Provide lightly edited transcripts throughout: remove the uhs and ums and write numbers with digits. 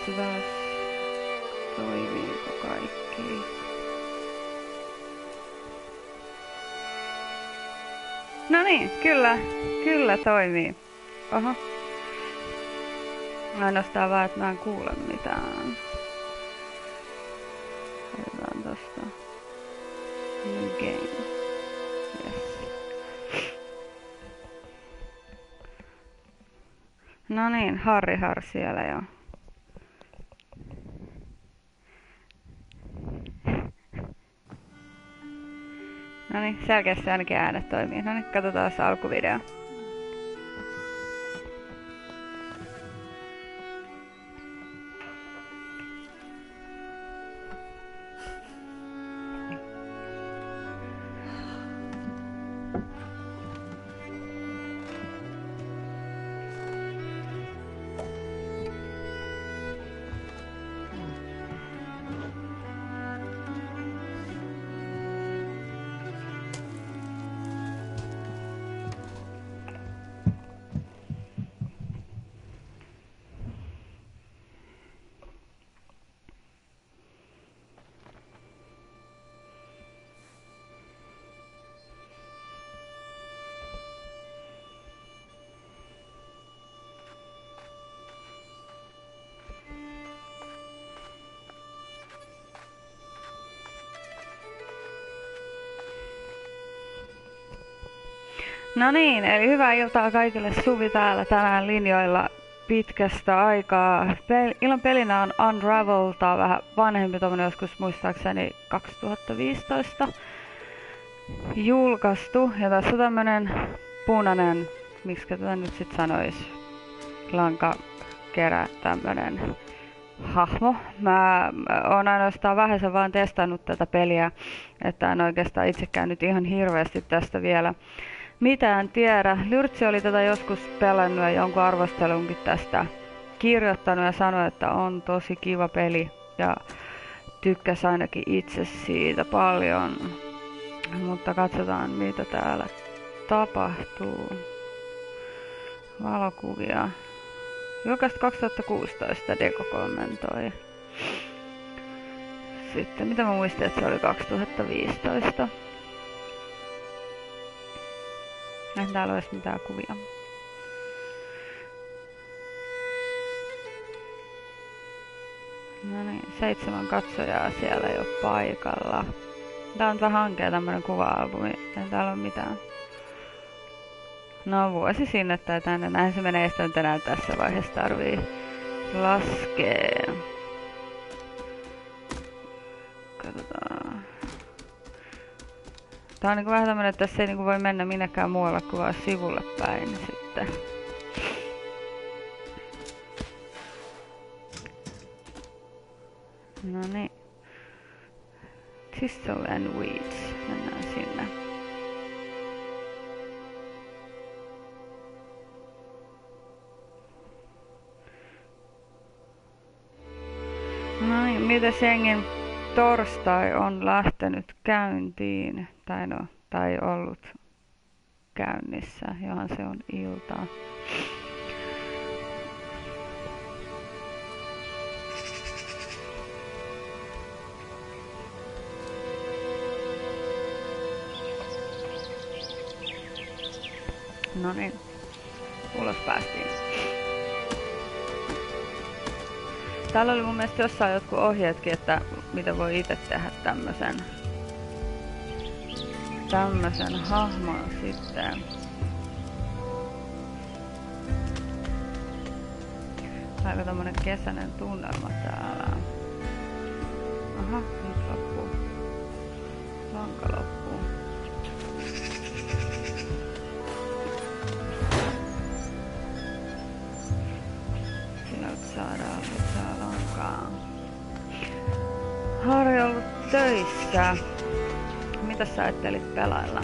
Katsotaan, toimiiko kaikki. No niin, kyllä toimii. Oho. Ainoastaan vaan, että mä en kuule mitään. Otetaan tosta. New game. Yes. No niin, Harri siellä jo. No niin, selkeästi ainakin äänet toimii. No niin, katsotaan se alkuvideo. No niin, eli hyvää iltaa kaikille. Suvi täällä tänään linjoilla pitkästä aikaa. Illan pelinä on Unravel, tää on vähän vanhempi, tommonen joskus muistaakseni 2015 julkaistu. Ja tässä on tämmönen punainen, miksi tätä nyt sit sanois, lankakerä tämmönen hahmo. Mä oon ainoastaan vähäsen vaan testannut tätä peliä, että en oikeastaan itsekään nyt ihan hirveästi tästä vielä mitään tiedä. Lyrtsi oli tätä joskus pelannut ja jonkun arvostelunkin tästä kirjoittanut ja sanoi, että on tosi kiva peli ja tykkäsi ainakin itse siitä paljon. Mutta katsotaan mitä täällä tapahtuu. Valokuvia. Julkaistu 2016, Deko kommentoi. Sitten mitä mä muistin, että se oli 2015. En täällä olisi mitään kuvia. No niin, 7 katsojaa siellä jo paikalla. Tää on vähän hankea tämmönen kuva-albumi. Ei täällä ole mitään. No vuosi sinne tai tänne. Näin se menee, sitä nyt enää tässä vaiheessa tarvii laskea. Katsotaan. Tää on niinku vähän tämmönen, että tässä ei niinku voi mennä minnekään muualle kuin vaan sivulle päin sitten. No niin. Thistle and Weeds. Mennään sinne. No niin, mites jengin torstai on lähtenyt käyntiin, tai ollut käynnissä, johan se on iltaa. No niin, ulos päästiin. Täällä oli mun mielestä jossain jotkut ohjeetkin, että mitä voi itse tehdä tämmösen hahmon sitten. Aika tommonen kesäinen tunnelma täällä. Aha, nyt loppuu. Lanka loppuu. Sieltä saadaan lisää lankaa. Harri on ollut töissä. Mitä sä ajattelit pelailla?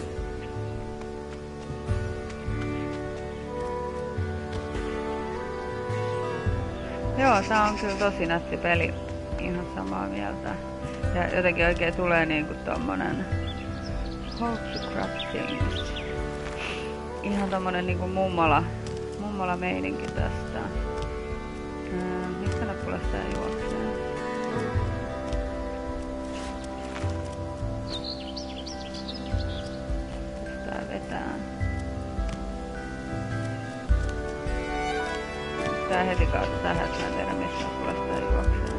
Joo, tää on kyllä tosi nätti peli. Ihan samaa mieltä. Ja jotenkin oikein tulee niinku tommonen How to Craft Things. Ihan tommonen niinku mummola meininki tästä. Mistä nappula nappulasta ja juoksee. Tää vetää. Tää heti kautta tähän, että mä en tiedä missä nappulasta ja juoksee.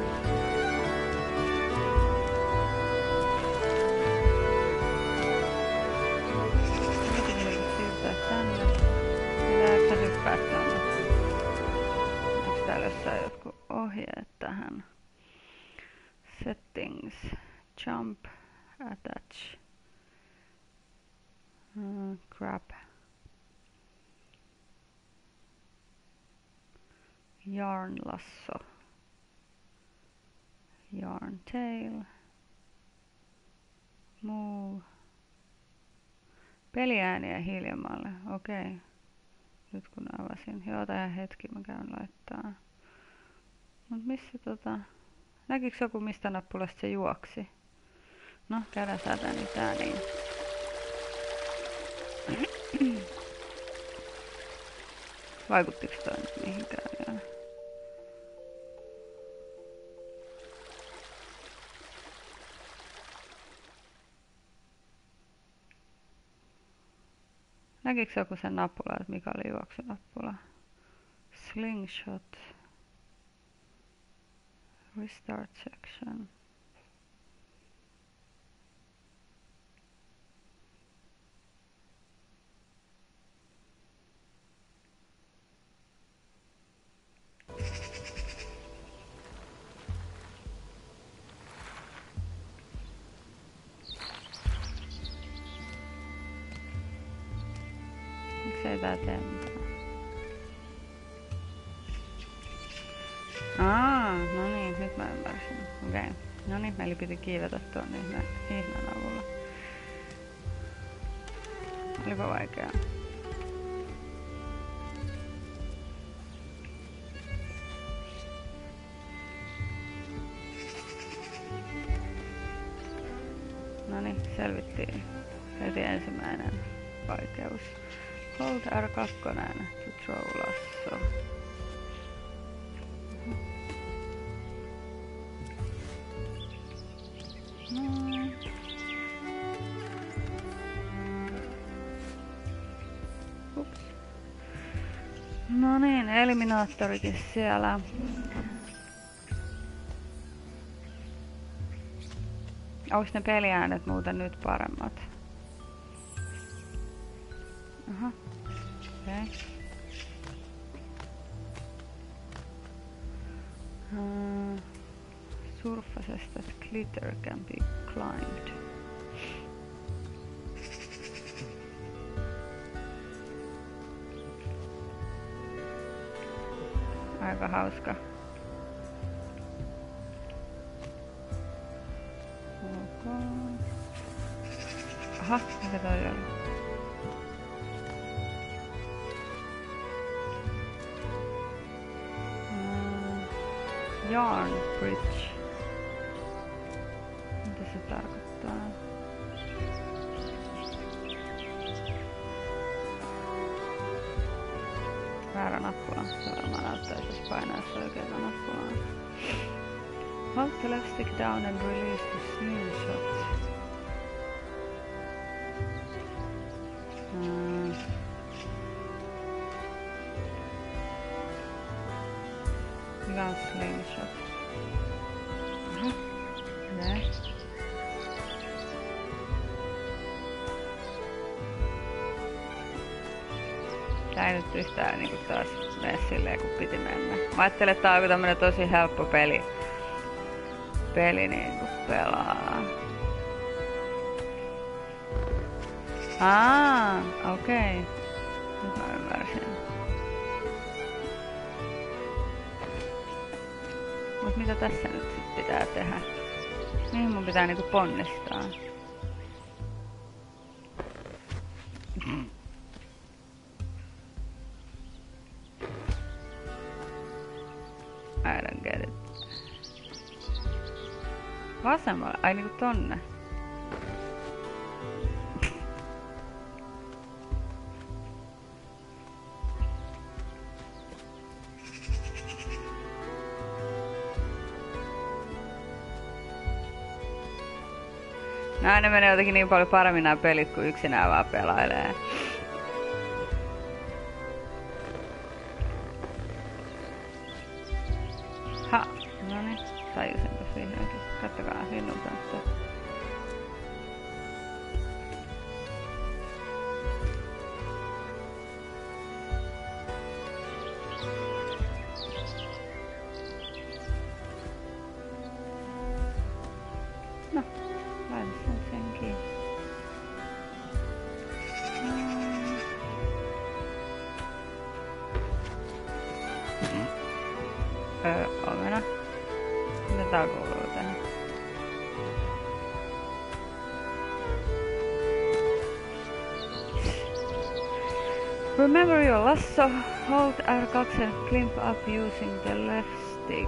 Hyppää tänne. Onks täällä jossain jotkut ohjeet tähän? Settings. Jump. Attach. Grab. Yarn lasso. Yarn tail. Move. Peliääniä hiljemmalle. Okei. Nyt kun avasin. Joo, tää hetki mä käyn laittaa. Mut missä näkiks joku mistä nappulasta se juoksi? No, käydään säätään nyt tää niin. Vaikuttiks toi nyt mihinkään vielä? Näkiks joku sen nappula, että mikä oli juoksunappula? Slingshot. Restart section. Miksei tää tee mitään? No niin, nyt mä ymmärsin. Okei. No niin, meillä piti kiivetä tuon ihmeen avulla. Olipa vaikeaa. No niin, selvittiin heti ensimmäinen vaikeus. Hold R2 to throw lasso. Ups. No niin, eliminaattorikin siellä. Onks ne peliäänet muuten nyt paremmat? Aha. Okei. Surfaces that glitter can be climbed. Aika hauska. Okay. Aha, mikä toi oli? Yarn bridge. Mitä se tarkoittaa? Väärä nappula. Se varmaan näyttäisi, jos painaisi oikeata nappulaa. Hold the left stick down and release the slingshot. Mikä on slingshot? Okei. Tää ei nyt yhtään niinku taas mene silleen kun piti mennä. Mä ajattelin, että tää on tämmönen tosi helppo peli niinku pelaa. Okei. Nyt mä ymmärsin. Mut mitä tässä nyt sit pitää tehdä? Mihin mun pitää niinku ponnistaa? I don't get it. Vasemmalle? Ai niinku tonne? Ne menee jotenkin niin paljon paremmin nämä pelit, kun yksinään vaan pelailee. Ha! Noniin, tajusin tossa vihdoinkin. Kattokaa linnun kanssa. No, laita sen kiinni. Omena. Mitä tää kuuluu tähän? Remember your lasso. Hold R2 and climb up using the left stick.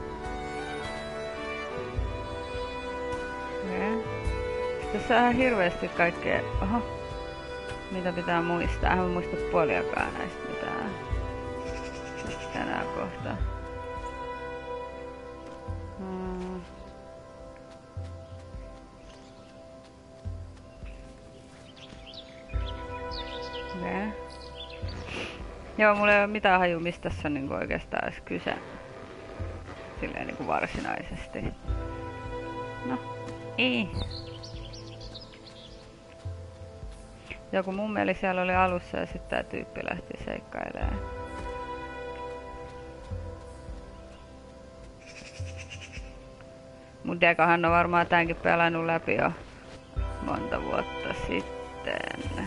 Okay. Tässä on ihan hirveesti kaikkea. Oho. Mitä pitää muistaa? En mä muista puoliakaan näistä mitään. Tänään kohta. Okay. Joo, mulla ei oo mitään haju, mistä tässä on niinku oikeastaan edes kyse. Silleen niinku varsinaisesti. No, ei. Joku mummeli siellä oli alussa ja sitten tää tyyppi lähti seikkailemaan. Mun dekahan on varmaan tämänkin pelannut läpi jo monta vuotta sitten.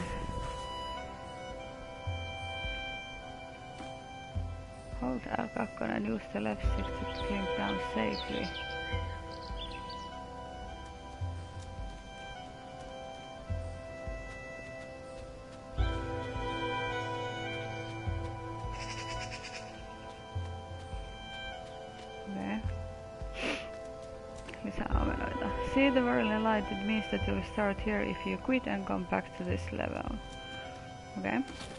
Hold R2 and use the left stick to climb down safely. See the whirling light, it means that you'll start here if you quit and come back to this level. Okay.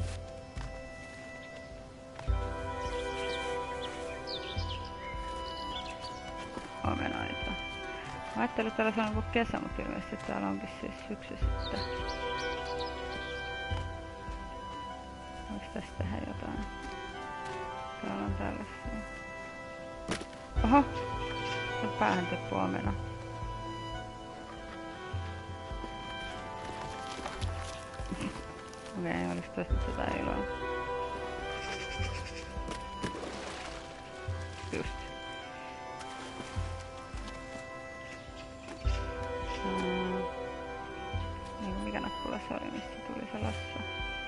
Omenoita. Mä ajattelin, että täällä on kuin kesä, mutta ilmeisesti täällä onkin siis syksy sitten. Voiko tästä tehdä jotain? Täällä on tällaisia. Oho! Se päähän tippuu omena. Okei, olis tosta tätä iloa. Just. Niinku mikä nappula se oli, mistä tuli se lasso?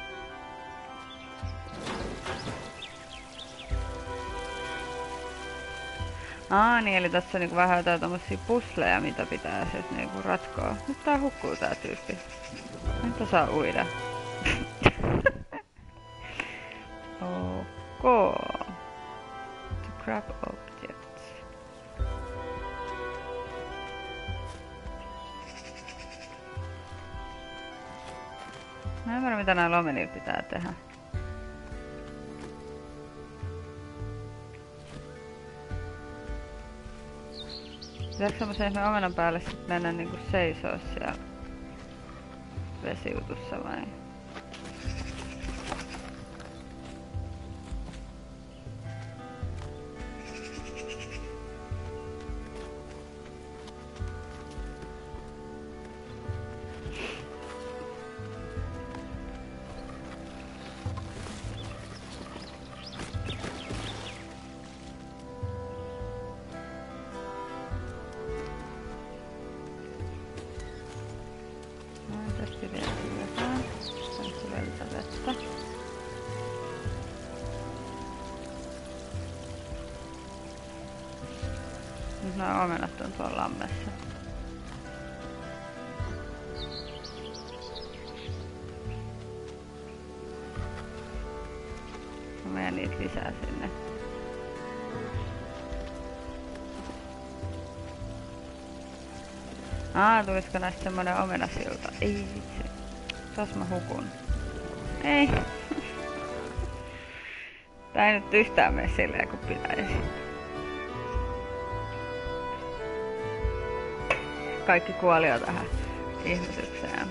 Niin eli tässä on niinku vähän jotain tommosia pusleja, mitä pitää siis niinku ratkoa. Nyt tää hukkuu tää tyyppi. Nyt saa uida. Okay. To grab objects. Mä en ymmärrä mitä näillä lomenilla pitää tehdä. Pitääkö semmosen omenan päälle sit mennä niinku seisoo siellä vesiutussa vai? Nyt nämä omenat on tuolla lammessa. Mä menen niitä lisää sinne. Tulisiko näistä semmonen omenasilta? Ei vitsi. Tos mä hukun. Ei. Tää ei nyt yhtään mene silleen kun pitäisi. Kaikki kuoli jo tähän. ihmetykseen.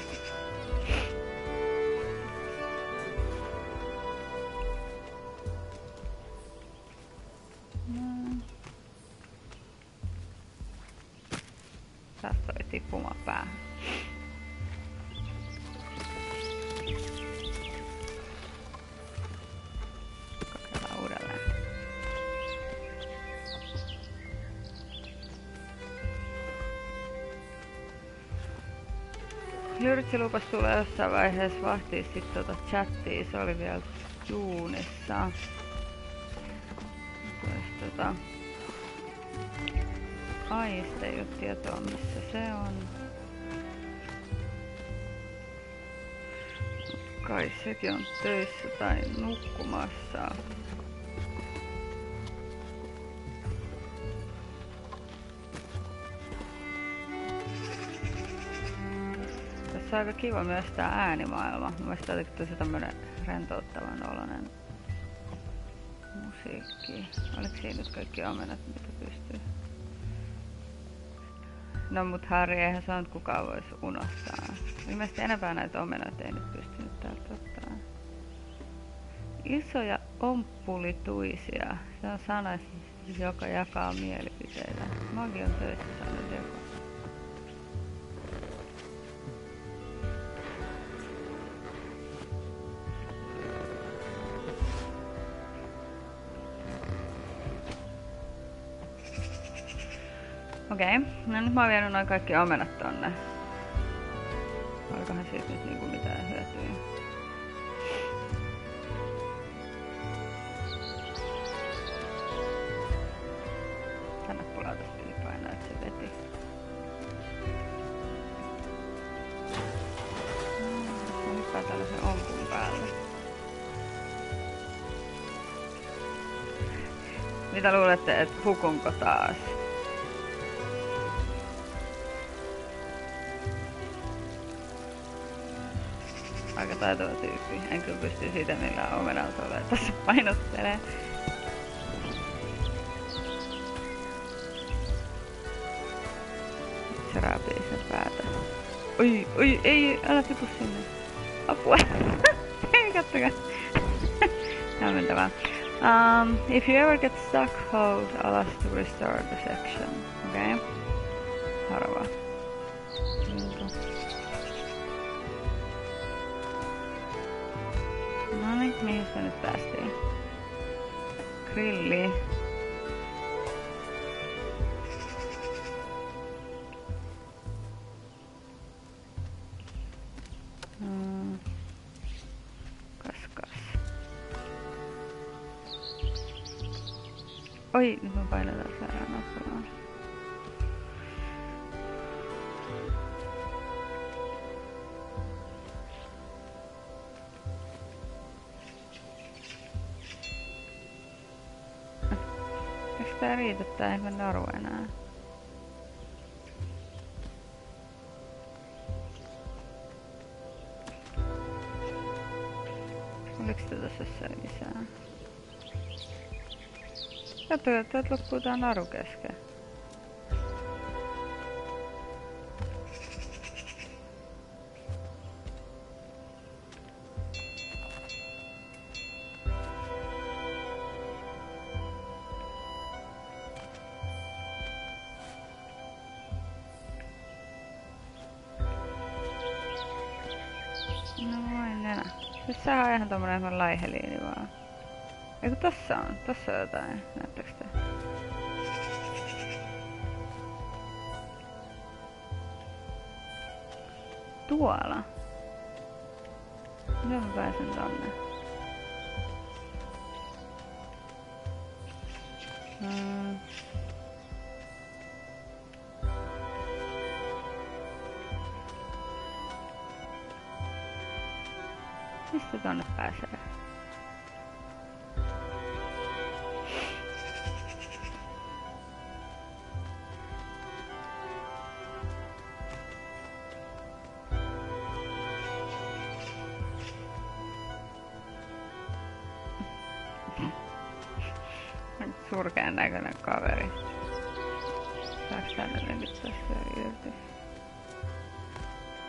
Tästä toi tippumaan päähän. Kokeillaan uudelleen. Jyrtsi lupas tulee jossain vaiheessa vahtii sit chattia, se oli vielä duunissa. Aista ei oo tietoa missä se on. Kai sekin on töissä tai nukkumassa. Tässä on aika kiva myös tää äänimaailma. Mun mielestä jotenkin tosi tämmönen rentouttavan oloinen musiikki. Oliko siinä nyt kaikki omenat mitä pystyy? No mut Harri, eihän se on kukaan vois unohtaa. Ilmeisesti enempää näitä omenoita ei nyt pystynyt täältä ottaa. Isoja omppulituisia. Se on sana, joka jakaa mielipiteitä. Magi on töissä saanut joko. Okei, no nyt mä oon vienyt noin kaikki omenat tonne. Olikohan siitä nyt niinku mitään hyötyä? Tänne pulautas ylipainoa, että se veti. Mä hyppään tällaisen ompun päälle. Mitä luulette, että hukunko taas? Aika taitava tyyppi. En kyllä pysty siitä millään omenalta olemaan tässä painottelee. Se raapii sen päätä. Oi, ei, älä tipu sinne. Apua. Ei, kattokaa. Hämmentävää. If you ever get stuck, hold alas to restore the section. Okay? Harva. Noniin, mihin sitä nyt päästiin? Grilli. Kas. Oi, nyt mä painetaan väärään nappulaa. Tää riitä, tää ei mene naru enää. Oliks tätä jossain lisää? Katsotaan, että täältä loppuu tää naru kesken. Siis sehän on ihan tommonen laiheliini vaan. Eiku tossa on jotain, näettekö te? Tuolla. Miten mä pääsen tonne? Mistä tonne pääsee? Surkean näköinen kaveri. Saaks tänne nyt tästä irti?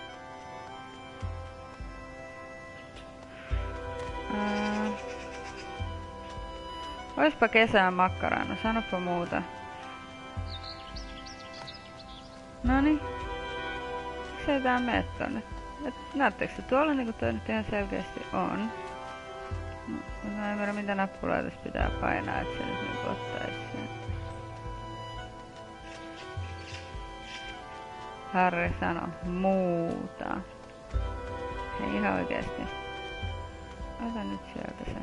Oispa kesän makkaraa, no sanoppa muuta. Noniin. Miksei tää mene tonne? Näettekö se tuolla niinku toi nyt ihan selkeästi on? No, mä en ymmärrä mitä nappuloita tässä pitää painaa, et se nyt niinku ottais sen. Harri sano muuta. Hei ihan oikeesti. Ota nyt sieltä se.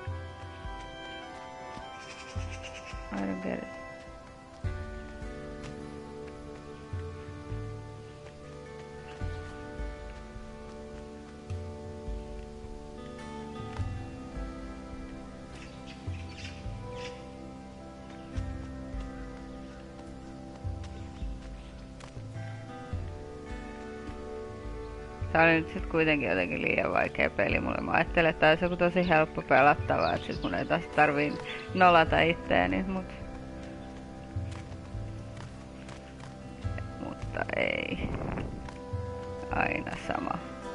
I don't get it. Tää oli nyt sit kuitenkin jotenkin liian vaikea peli mulle. Mä ajattelin, että tää olisi joku tosi helppo pelattava, et sit mun ei taas tarvii nolata itteeni, mutta ei. Aina sama.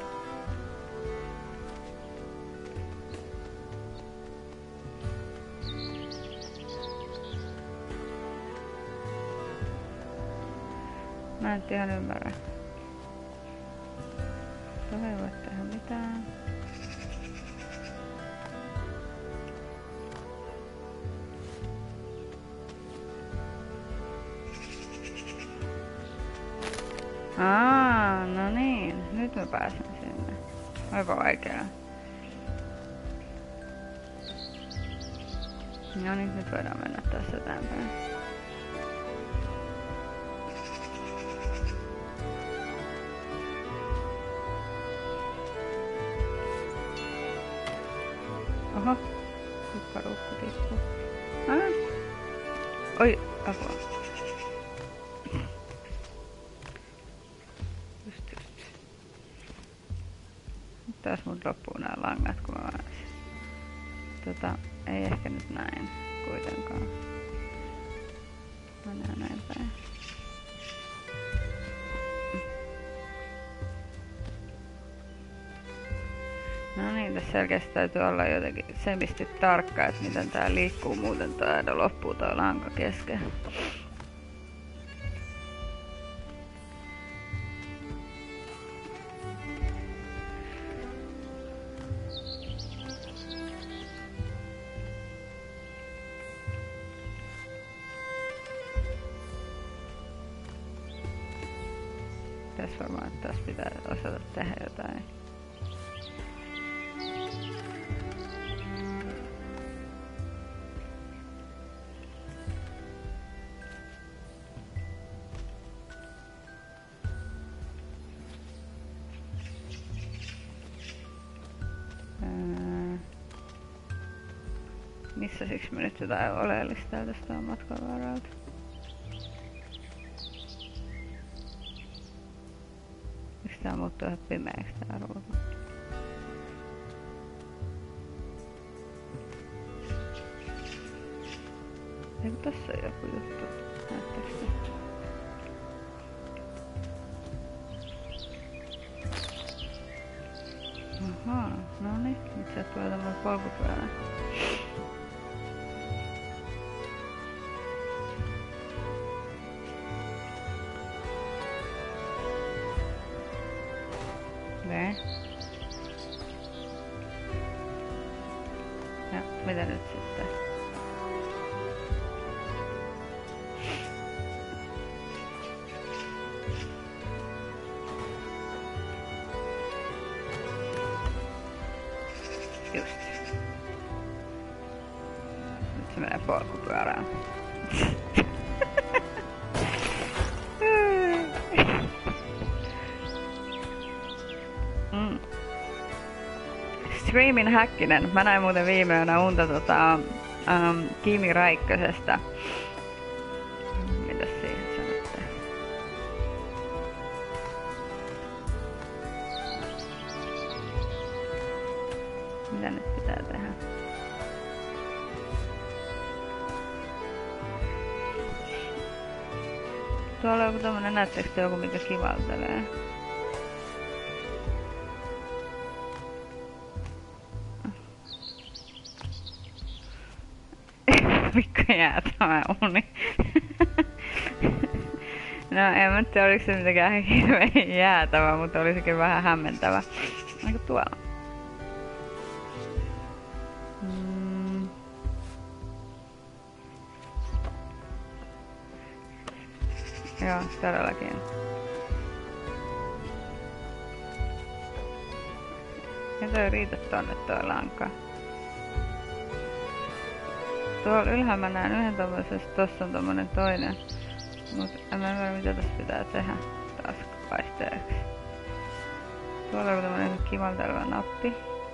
Mä en ihan ymmärrä. Tuohon ei voi tehdä mitään. No niin. Nyt mä pääsen sinne. Oipa vaikeaa. No niin, nyt voidaan mennä tässä eteenpäin. Oho, kukkaruukku tippuu. Oi, apua. Just. Nyt taas mun loppuu nää langat, kun mä vaan... ei ehkä nyt näin kuitenkaan. Mennään näin päin. No niin, tässä selkeästi täytyy olla jotenkin semisti tarkka, että miten tää liikkuu, muuten tää loppuu tää lanka kesken. Tässä varmaan, että tässä pitää osata tehdä jotain. Missä siksi me nyt jotain oleellista tästä on matkan varalta? Miksi tää muuttuu ihan pimeäksi tää ruutu? Eiku tossa on joku juttu? Näettekö te? Ahaa, no niin. Nyt sieltä tulee tämmönen polkupyörä. Okei. Ja mitä nyt sitten? Just. Nyt se menee polkupyörään. Streamin Häkkinen. Mä näin muuten viime yönä unta Kimi Räikkösestä. Mitäs siihen sanotte? Mitä nyt pitää tehdä? Tuolla on joku tommonen, näettekö te joku mikä kivaltelee? jäätävä uni. No en mä tiedä, oliko se mitenkään hirveän jäätävä, mutta oli sekin vähän hämmentävä. Onko tuolla? Joo, todellakin. Ei toi riitä tonne toi lanka. Tuolla ylhäällä mä näen yhden tommosesta, tossa on tommonen toinen. Mut en mä ymmärrä mitä tässä pitää tehdä taas vaihteeksi. Tuolla on tommonen kimalteleva nappi.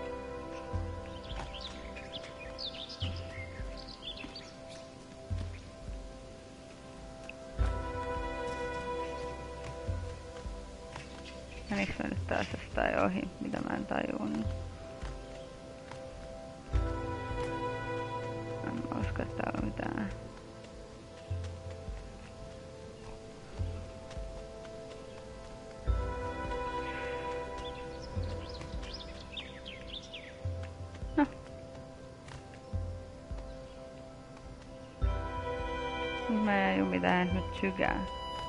Meniks mä nyt taas jostain ohi, mitä mä en tajunnut? En mä usko, että täällä on mitään. No. Mä ei oo mitään nyt sykää.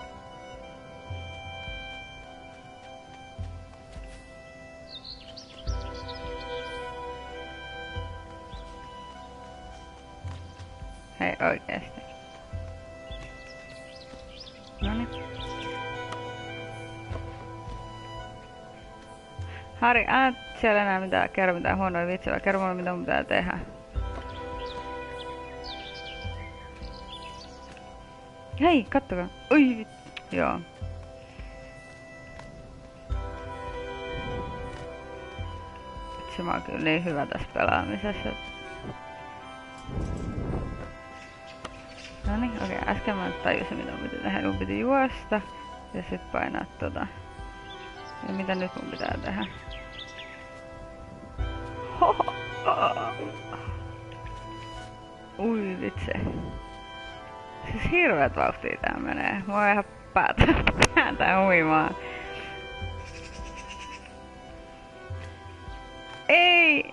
Hei oikeesti. Noniin. Harri, älä siellä enää kerro mitään huonoja vitsejä, kerro mulle mitä mun pitää tehdä. Hei, kattokaa. Oi, joo. Vitsi, mä oon kyllä niin hyvä tässä pelaamisessa. Noniin, okei, äsken mä tajusin mitä mun piti tehdä. Mun piti juosta ja sit painaa tota. Ja mitä nyt mun pitää tehdä? Hoho. Ui vitsi. Siis hirveet vauhtia tää menee. Mä oon ihan päätä huimaa. Ei!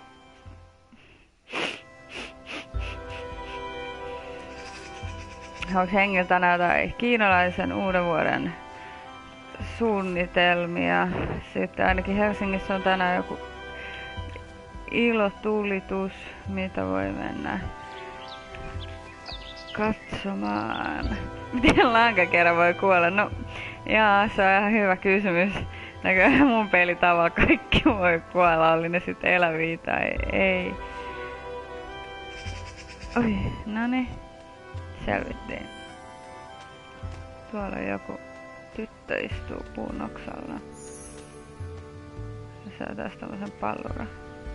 Onko hengiltä jotain kiinalaisen uuden vuoden suunnitelmia? Sitten ainakin Helsingissä on tänään joku ilotulitus, mitä voi mennä katsomaan. Miten lankakerä voi kuolla? No, jaa, se on ihan hyvä kysymys. Näköjään mun pelitavalla kaikki voi kuolla, oli ne sitten eläviä tai ei. Oi, noniin. Selvittiin. Tuolla joku tyttö istuu puun oksalla. Se saa taas tommosen palluran.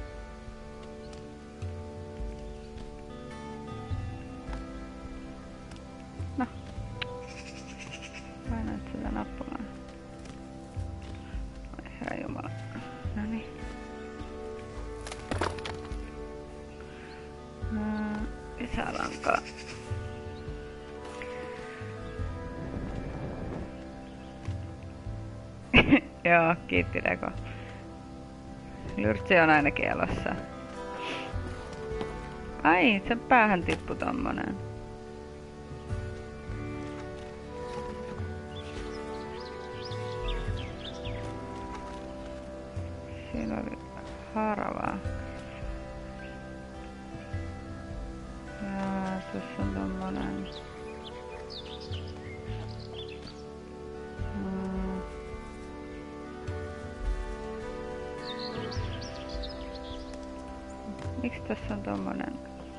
No. Painoit sitä nappulaa. Oi herra jumala. Noniin. Lisää lankaa. Joo, kiitti Reko. Lyrtsi on ainakin elossa. Ai, sen päähän tippu tommonen. Siinä oli haravaa. Ja tuossa on tommonen. Miksi tässä on tommonen?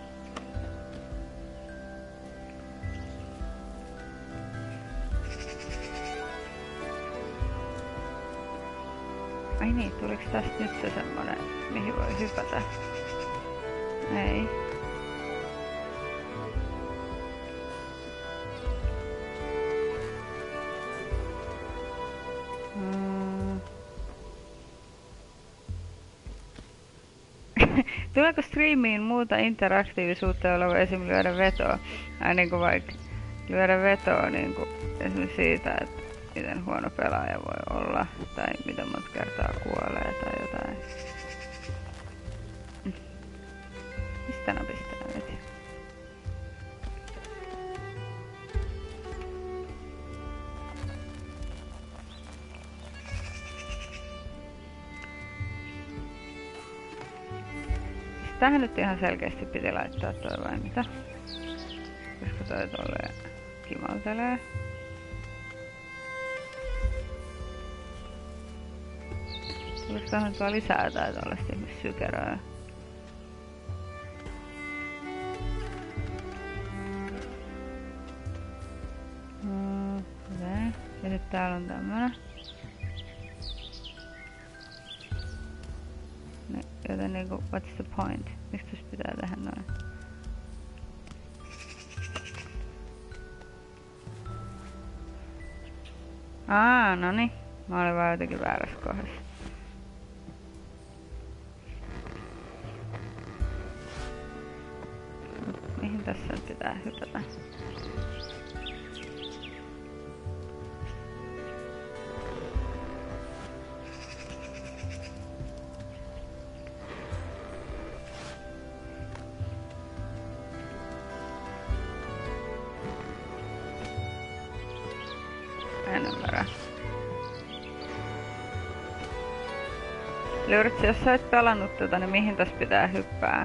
Ai niin, tuliks tästä nyt se semmonen, mihin voi hypätä? Ei. Tuleeko striimiin muuta interaktiivisuutta, jolla voi esim. Lyödä vetoa? Ai niinku vaikka lyödä vetoa niinku esimerkiksi siitä, että miten huono pelaaja voi olla, tai miten monta kertaa kuolee tai jotain. Mistä napista nyt? tähän nyt ihan selkeästi piti laittaa toi vai mitä? Koska toi tolleen kimaltelee. Tuliko tähän tuo lisää jotain tollaista ihmissykeröä? Okei. Ja sit täällä on tämmönen. Joten niinku, what's the point? Miksi tässä pitää tehdä noin? Noni. Mä olin vaan jotenkin väärässä kohdassa. Mihin tässä nyt pitää hypätä? En ymmärrä. Lyritsi, jos sä oot pelannut tätä, niin mihin tässä pitää hyppää?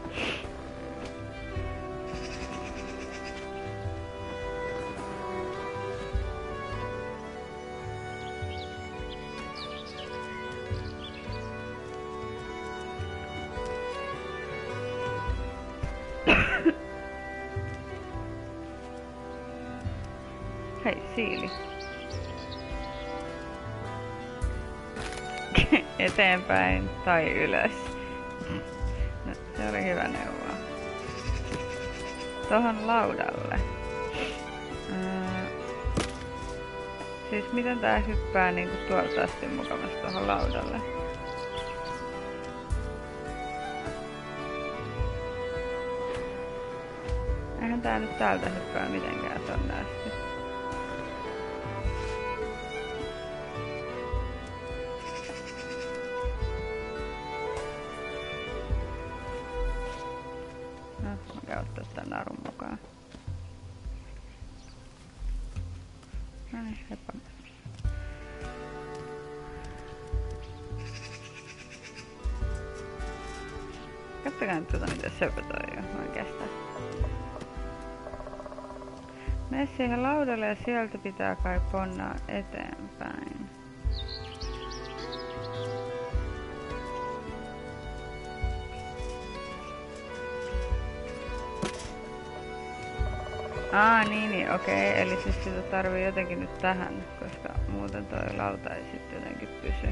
Hei, siili. Eteenpäin tai ylös. No, se oli hyvä neuvo. Tohon laudalle. Siis miten tää hyppää niinku tuolta asti mukavasti tohon laudalle? Eihän tää nyt täältä hyppää mitenkään tonne asti. Ottaa tän narun mukaan. Noniin, heippa. Kattokaa nyt miten söpö toi on oikeastaan. Mene siihen laudalle ja sieltä pitää kai ponnaa eteenpäin. Niin, okei. Eli siis sitä tarvii jotenkin nyt tähän, koska muuten toi lauta ei sitten jotenkin pysy.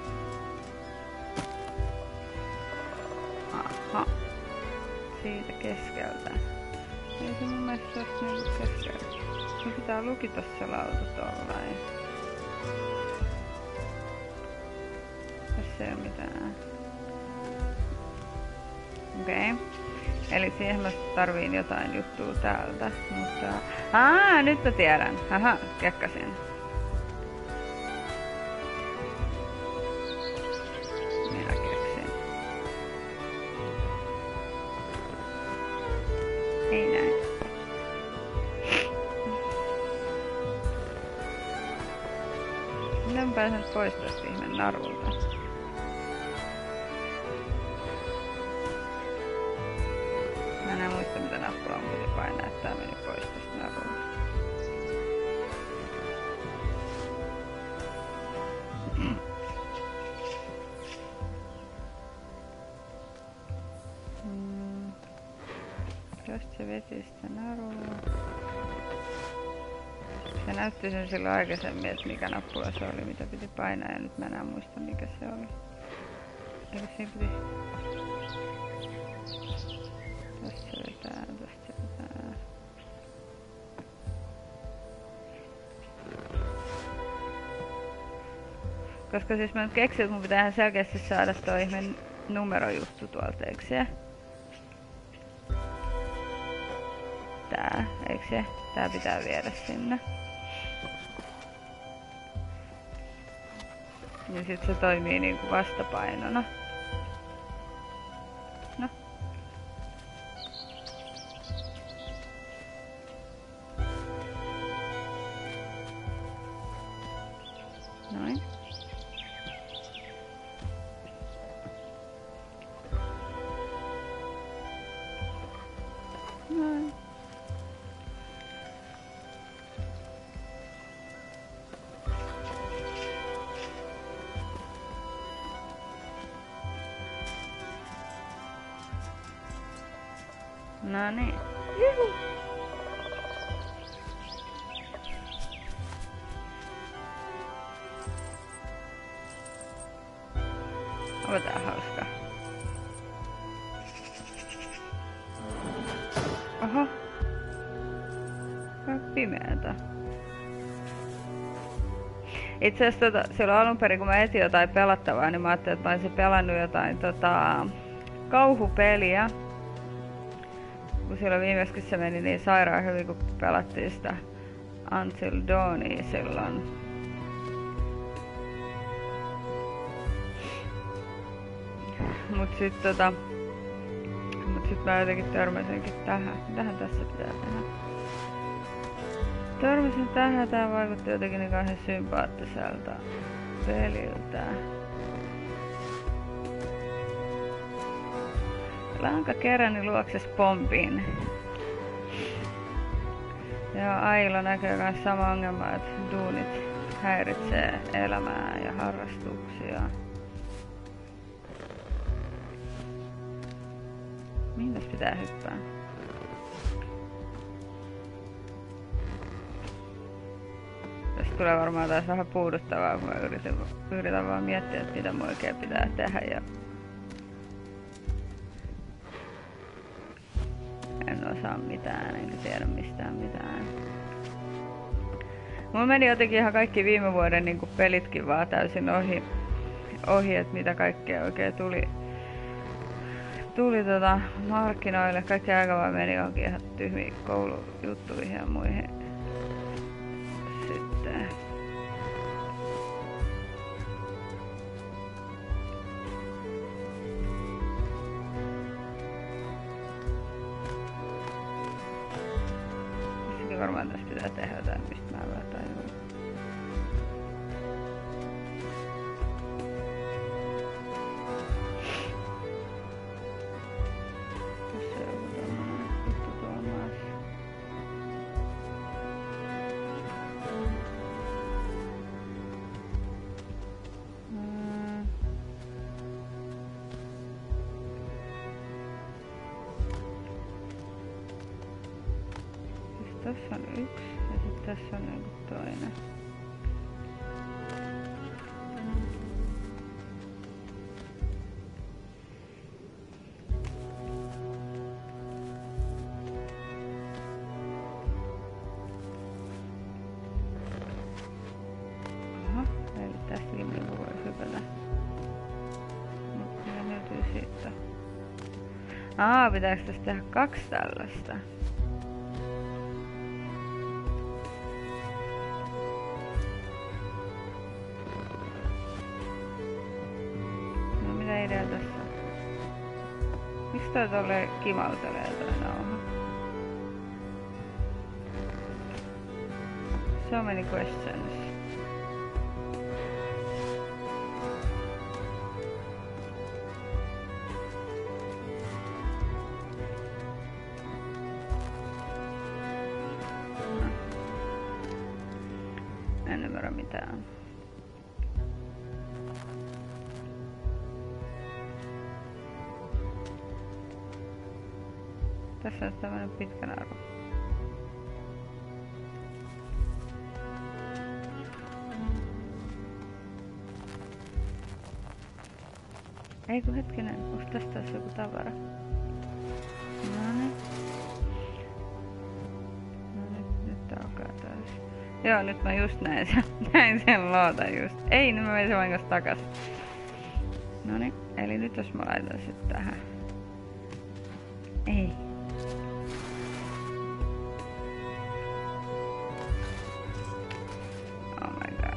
Aha. Siitä keskeltä. Ei se mun mielestä olisi niinku keskeltä. Se pitää lukita se lauta tollain. Tässä ei oo mitään. Okei. Eli siihen mä tarviin jotain juttua täältä, mutta... nyt mä tiedän. Aha, kekkasin. Minä keksin. Ei näin. Miten mä pääsen pois tästä ihmeen narulta? Mä enää muista mitä nappulaa mun piti painaa, että tää meni pois tästä narulta. Jos se veti sitä narua. Se näytti sen silloin aikaisemmin, että mikä nappula se oli, mitä piti painaa, ja nyt mä enää muista mikä se oli. Eli siinä piti... Tästä vetää. Koska siis mä nyt keksin, että mun pitää ihan selkeästi saada toi ihmeen numerojuttu tuolta, eikö se? Tää, eikö se? Tää pitää viedä sinne. Ja sit se toimii niinku vastapainona. No. Noin. No niin. Juhu. Onko tää hauskaa? Oho. Tää on pimeätä. Itse asiassa silloin alun perin, kun mä etsin jotain pelattavaa, niin mä ajattelin, että mä olisin pelannut jotain kauhupeliä. Kun silloin viimeksi se meni niin sairaan hyvin, kun pelattiin sitä Until Dawnia silloin. Mut sit mä jotenkin törmäsinkin tähän. Mitähän tässä pitää tehdä? Törmäsin tähän, tää vaikutti jotenkin niin kauhean sympaattiselta peliltä. Lanka keräni luokses pompiin. Ja Ailo näkee kans sama ongelma, että duunit häiritsee elämää ja harrastuksia. Mihin tässä pitää hyppää? Tästä tulee varmaan taas vähän puuduttavaa, kun mä yritän vaan miettiä, että mitä mun oikein pitää tehdä. Ja en osaa mitään, enkä tiedä mistään mitään. Mulla meni jotenkin ihan kaikki viime vuoden niin pelitkin vaan täysin ohi, että mitä kaikkea oikein tuli markkinoille. Kaikki aika vaan meni johonkin ihan tyhmiin koulujuttuihin ja muihin. Sitten. Tässäkin varmaan tässä pitää tehdä jotain, mistä mä vähän tajuun. Tässä on yksi ja sitten tässä on niinku toinen. Aha, eli tästäkin niinku voi hypätä. Nyt minä löytyy siitä. Pitääkö tästä tehdä 2 tällaista? Idea tässä. Miksi toi tolleen kimautelee toi nauha? So many questions. En ymmärrä mitään. Tässä on tämmönen pitkä naru. Ei kun hetkinen, onks tästä olisi joku tavara? Noniin. No nyt tää alkaa taas. Joo, nyt mä just näin sen lootan just. Ei, nyt mä menin sen vain takas. Noniin, eli nyt jos mä laitan sit tähän. Ei. Oh my god.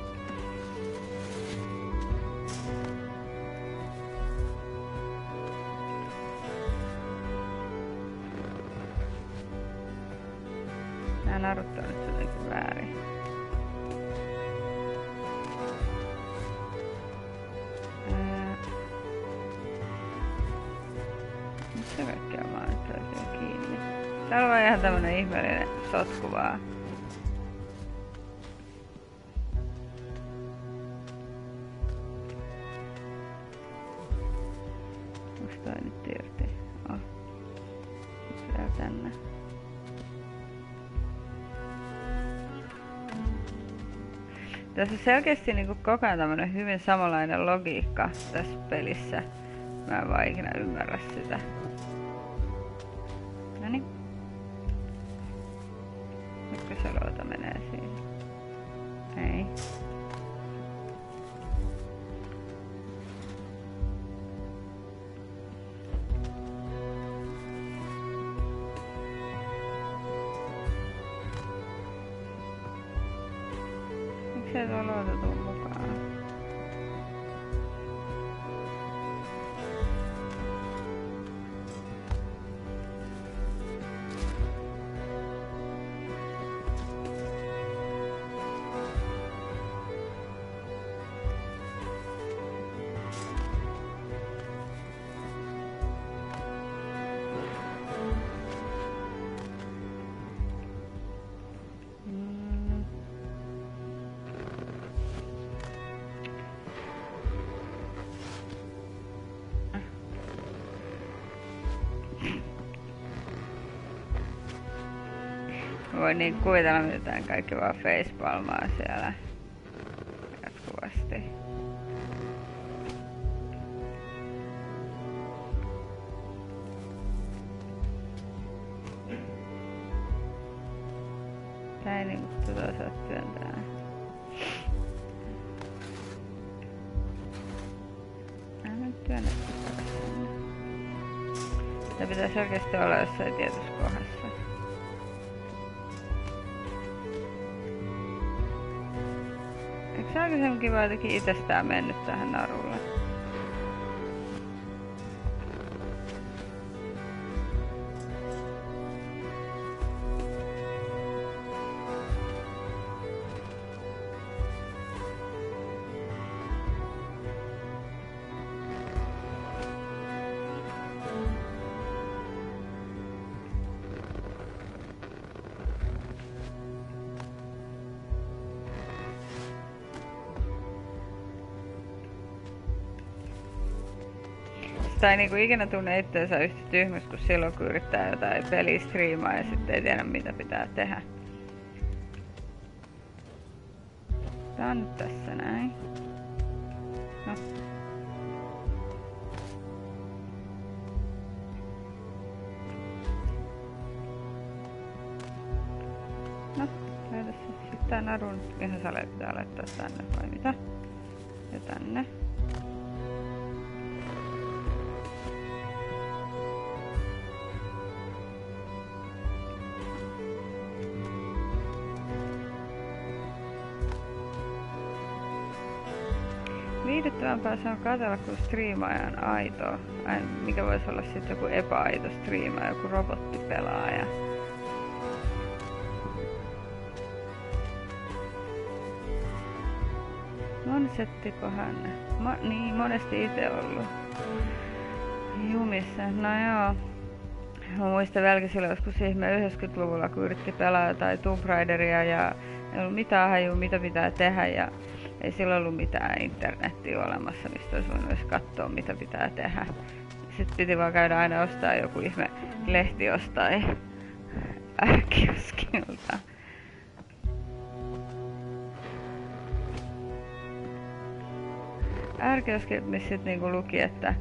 Nää naruttaa nyt jotenkin väärin. Mitä kaikkea mä nyt löytyy kiinni? Täällä on vaan ihan tämmönen ihmeellinen sotku vaan. Onks toi nyt irti? Oh. Nyt pitää tänne. Tässä on selkeästi niinku koko ajan tämmönen hyvin samanlainen logiikka tässä pelissä. Mä en vaan ikinä ymmärrä sitä. Noniin. Ykköseluota menee siinä. Ei. Miksei tuo luota tuu mukaan? Voi niin kuvitella, miten kaikki vaan facepalmaa siellä jatkuvasti. Tää ei niinku saa työntää. Älä nyt työnnä sitä sinne. Tää pitäisi oikeesti olla jossain tietyssä kohdassa. Eikö se aikaisemmin kiva jotenkin itsestään mennyt tähän narulle? Sitä ei niinku ikinä tunne itseensä yhtä tyhmäksi kuin silloin, kun yrittää jotain peliä striimaa ja sitten ei tiedä mitä pitää tehdä. Tää on nyt tässä näin. No. No, laita se. Sitten tää narun ihan sale pitää laittaa tänne vai mitä? Ja tänne. Viihdyttävämpää se on katsella kuin striimaajan aito. Mikä voisi olla sitten joku epäaito striimaaja, joku robottipelaaja. Monsettikohan? Niin, monesti itse ollut jumissa. No joo. Mä muistan vieläkin silloin joskus ihme 90-luvulla, kun yritti pelaa jotain Tomb Raideria ja ei ollut mitään hajua, mitä pitää tehdä ja ei silloin ollut mitään internettiä olemassa, mistä olisi voinut edes katsoa, mitä pitää tehdä. Sitten piti vaan käydä aina ostaa joku ihme lehti jostain ärkioskilta. Ärkioskilta, missä sitten niinku luki, että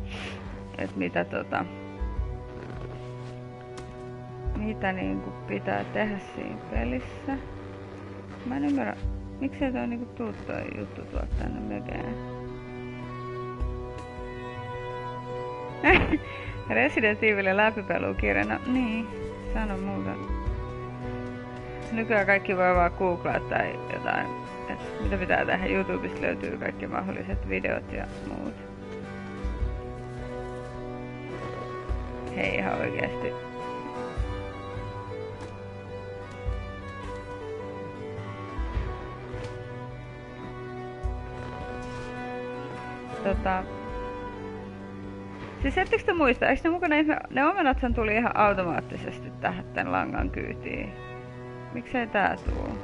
mitä niinku pitää tehdä siinä pelissä. Mä en ymmärrä, miksei toi niinku tuu toi juttu tuolta tänne mekään. Resident Evilin läpipelukirja, no niin, sano muuta. Nykyään kaikki voi vaan googlaa tai jotain, että mitä pitää tehdä. YouTubesta löytyy kaikki mahdolliset videot ja muut. Hei, ihan oikeesti. Siis ettekö te muista, eikö ne mukana ne omenathan tuli ihan automaattisesti tähän tän langan kyytiin? Miksei tää tuu?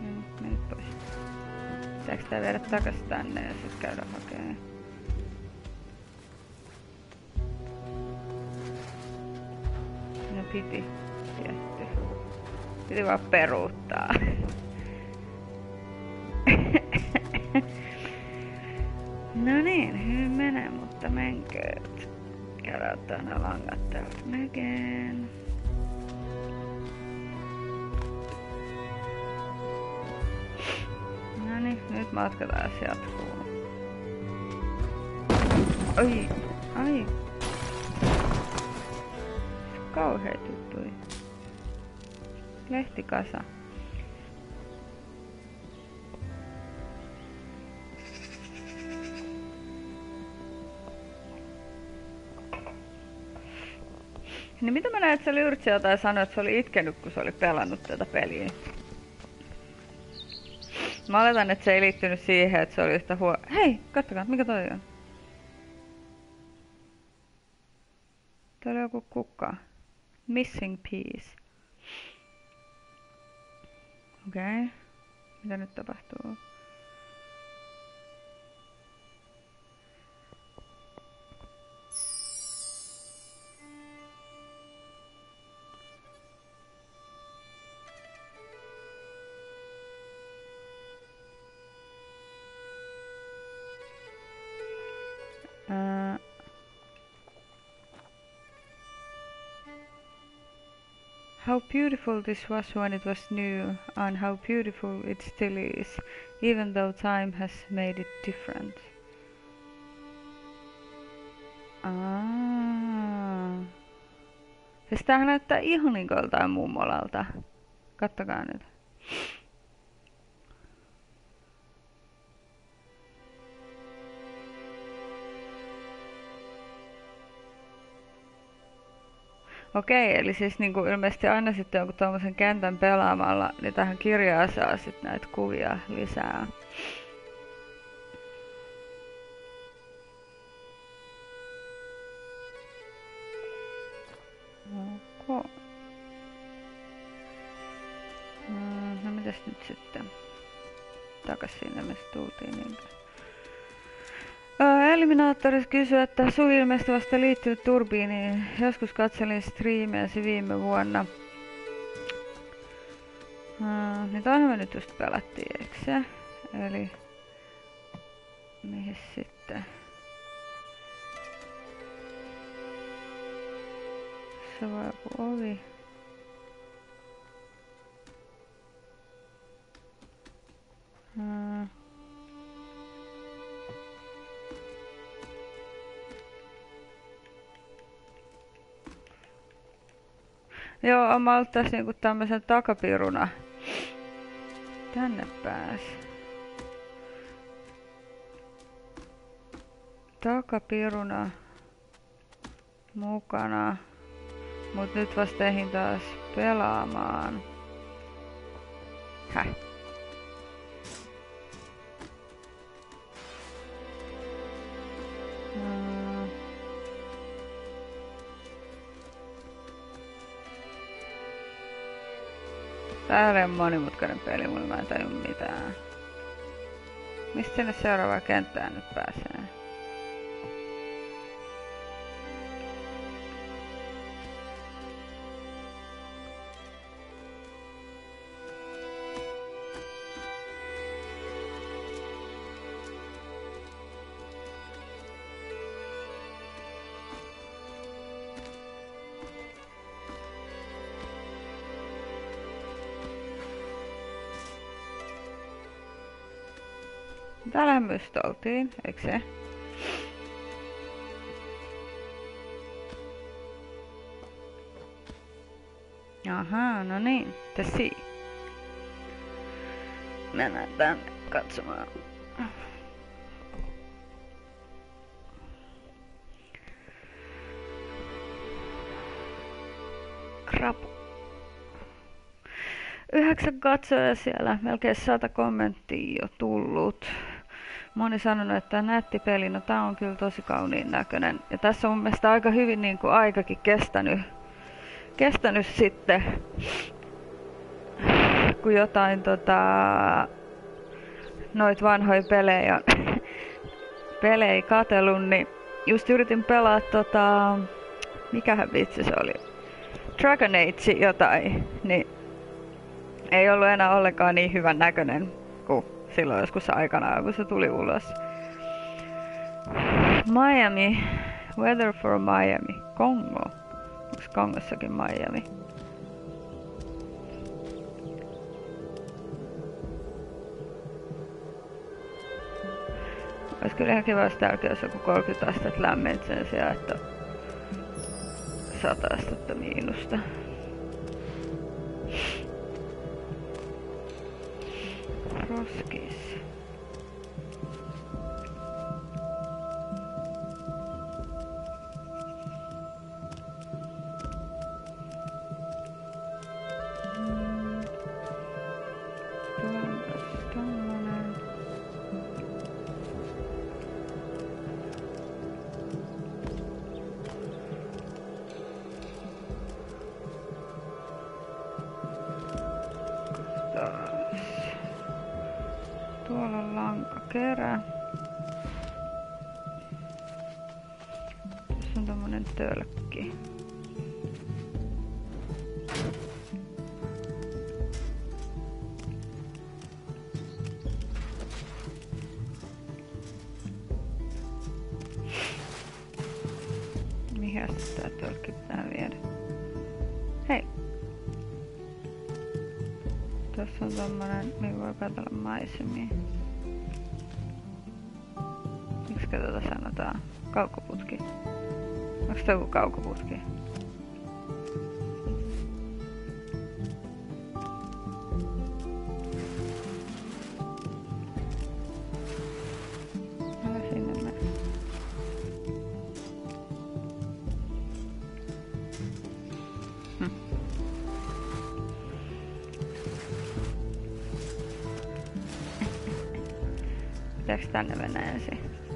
Mene pois. Pitääkö tää viedä takas tänne ja sit käydä hakemaan? Piti. Tietty. Piti vaan peruuttaa. No niin, hyvin menee, mutta menkööt. Kerätään ne langat täältä mekeen. No niin, nyt matka taas jatkuu. Ai, ai. Kauheet juttui. Lehtikasa. Niin mitä mä näin, että se Lyrtsi jotain sanoi, että se oli itkenyt, kun se oli pelannut tätä peliä. Mä oletan, että se ei liittynyt siihen, että se oli yhtä Hei, katsokaa, mikä toi on? Tää oli joku kukka. Missing piece. Okei. Mitä nyt tapahtuu? How beautiful this was when it was new, and how beautiful it still is, even though time has made it different. Siis tämähän näyttää ihan niin kuin joltain mummolalta. Kattokaa nyt. Okei, eli siis niinku ilmeisesti aina sitten jonkun tommosen kentän pelaamalla, niin tähän kirjaan saa sit näitä kuvia lisää. Okay. No mitäs nyt sitten? Takas sinne mistä tultiin niinkö? Eliminaattorissa kysyy, että Suvi ilmeisesti vasta liittynyt turbiiniin. Joskus katselin striimejäsi viime vuonna. Niin toihan me nyt just pelattiin, eikö se? Eli... mihin sitten? Se on joku ovi. Joo, mä ottais niinku tämmösen takapiruna. Tänne pääs. Takapiruna mukana. Mut nyt vasta ehdin taas pelaamaan. Häh? Tää on monimutkainen peli, mutta mä en tajua mitään. Mistä sinne seuraavaan kenttään nyt pääsee? Täällähän myös oltiin, eikö se? Ahaa, no niin, the sea. Mennään tänne katsomaan. Krapu. 9 katsojaa siellä, melkein 100 kommenttia jo tullut. Moni sanonut, että nätti peli, no tää on kyllä tosi kauniin näköinen. Ja tässä on mun mielestä aika hyvin niin kuin aikakin kestänyt sitten, kun jotain noit vanhoja pelejä katsellut, niin just yritin pelaa mikähän vitsi se oli? Dragon Age jotain, niin ei ollut enää ollenkaan niin hyvän näköinen kuin silloin joskus aikanaan, kun se tuli ulos. Miami. Weather for Miami. Kongo. Onks Kongossakin Miami? Ois kyllä ihan kiva, jos täälläkin olisi joku 30 astetta lämmintä sen sijaan, että 100 astetta miinusta. Roskis. Tuolla on lankakerä. Tässä on tommonen tölkki. Mikäs tää tölkki pitää viedä? Hei! Tässä on tommonen, mihin voi katsella maisemia. Miksi tätä sanotaan? Kaukoputki. Onks tää joku kaukoputki? Älä sinne mene. Pitääks tänne mennä ensin?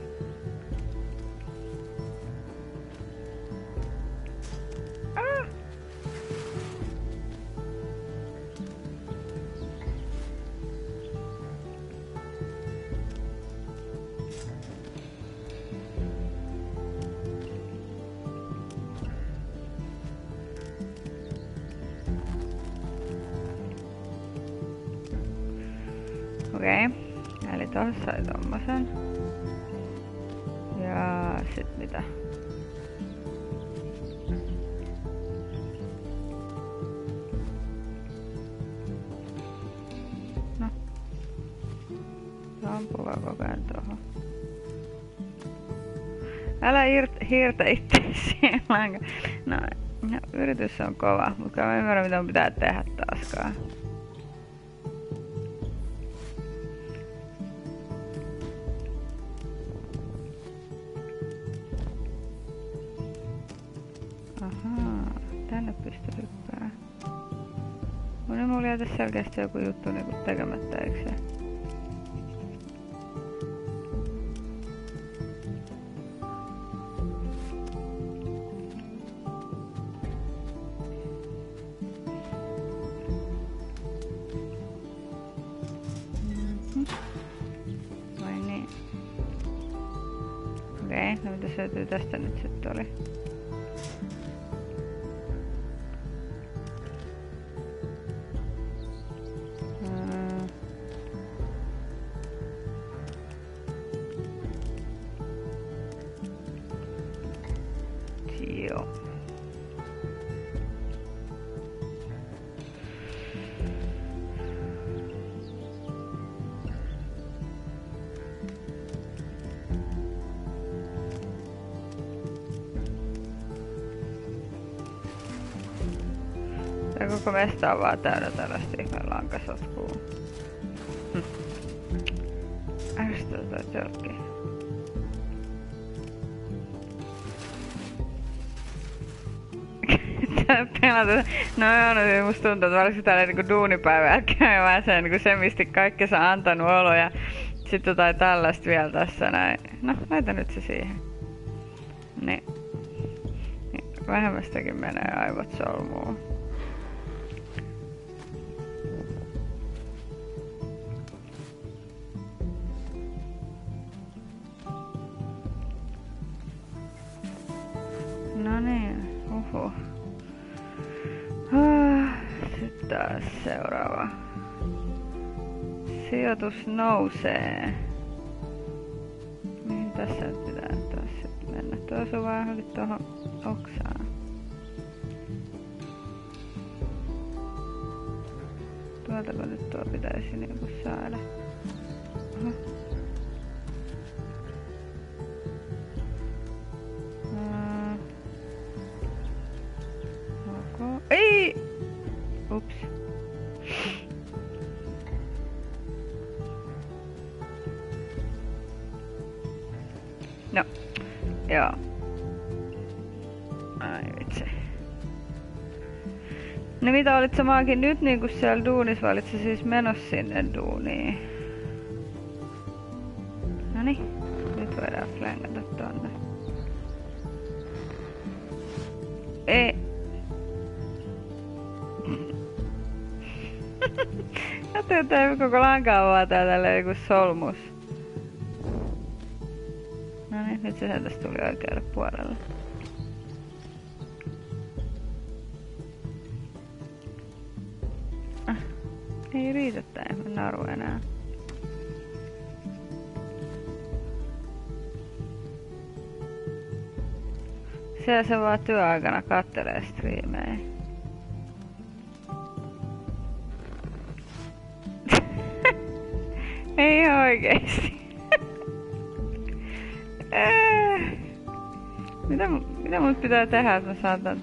Okei. Eli tossa sai tommosen. Ja sit mitä? No. Ampuu koko ajan tohon. Älä hiirtä itteesi sillä. No, yritys on kova, mutta mä en ymmärrä mitä mun pitää tehdä taaskaan. Ahaa, tänne pystyy hyppää. Mun mulla jätä selkeästi joku juttu niinku tekemättä, eikö se? Vai niin? Okei, no mitä syötyy tästä nyt sitten oli? Joo. Tää koko mesta on vaan täynnä tällaista ihmeen lankasotkua. Ärsyttää toi tölkki. No joo, musta tuntuu, että varsinkin täällä niinku duunipäivä jälkeen vähän se niinku semisti kaikkensa antanut olo ja sit jotain tällaista vielä tässä näin. No, laita nyt se siihen. Niin. Vähemmästäkin menee aivot solmuun. No niin, taas seuraava. Sijoitus nousee. Mihin tässä nyt pitää taas sit mennä? Tuo osuu vaan johonkin tuohon oksaan. Tuoltako nyt tuo pitäisi niinku saada? Oho. Okay. Ei! Ups. No, joo. Ai vitsi. No mitä olit sä maakin nyt niinku siellä duunis, vai olit sä siis menossa sinne duuniin? Noniin, nyt voidaan flängata tonne. Ei. Ajattelin, että ei koko lankaa vaan täällä joku solmus. No niin, nyt se tästä tuli oikealle puolelle. Ei riitä tää naru enää. Siellä se vaan työaikana kattelee striimejä. Ei ihan oikeesti. Mitä mun pitää tehdä, että mä saatan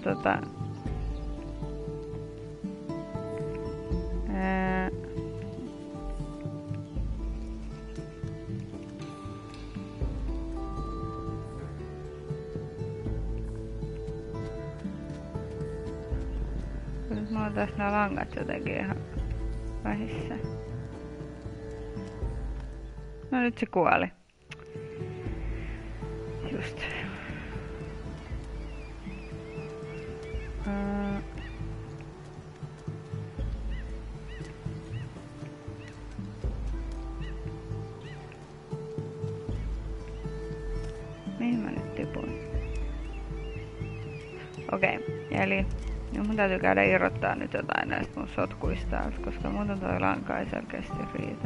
Nyt mulla on tässä nää langat jotenkin ihan vähissä. No nyt se kuoli. Just. Mihin mä nyt tipuin? Okei, eli mun täytyy käydä irrottaa nyt jotain näistä mun sotkuista, koska muuten toi lanka ei selkeästi riitä.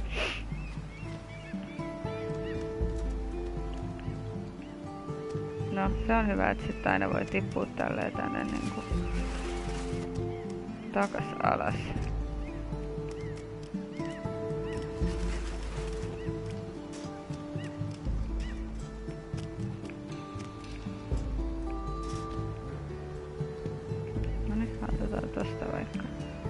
No, se on hyvä, että sit aina voi tippua tälleen tänne niinku takas alas. No niin, otetaan tosta vaikka.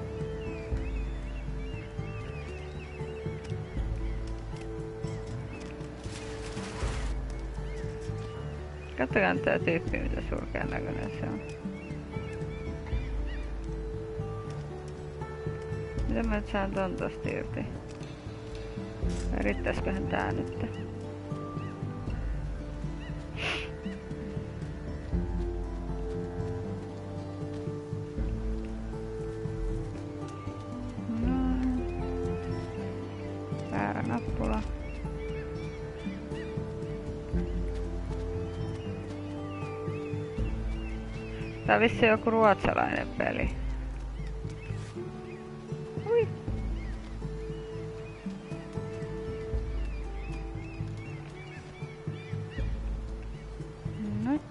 Katsokaa tää tyyppi, mitä surkean näköinen se on. Miten mä nyt saan ton tosta irti? Riittäisiköhän tää nyt? No. Väärä nappula. Tää on vissiin joku ruotsalainen peli. Ui. No.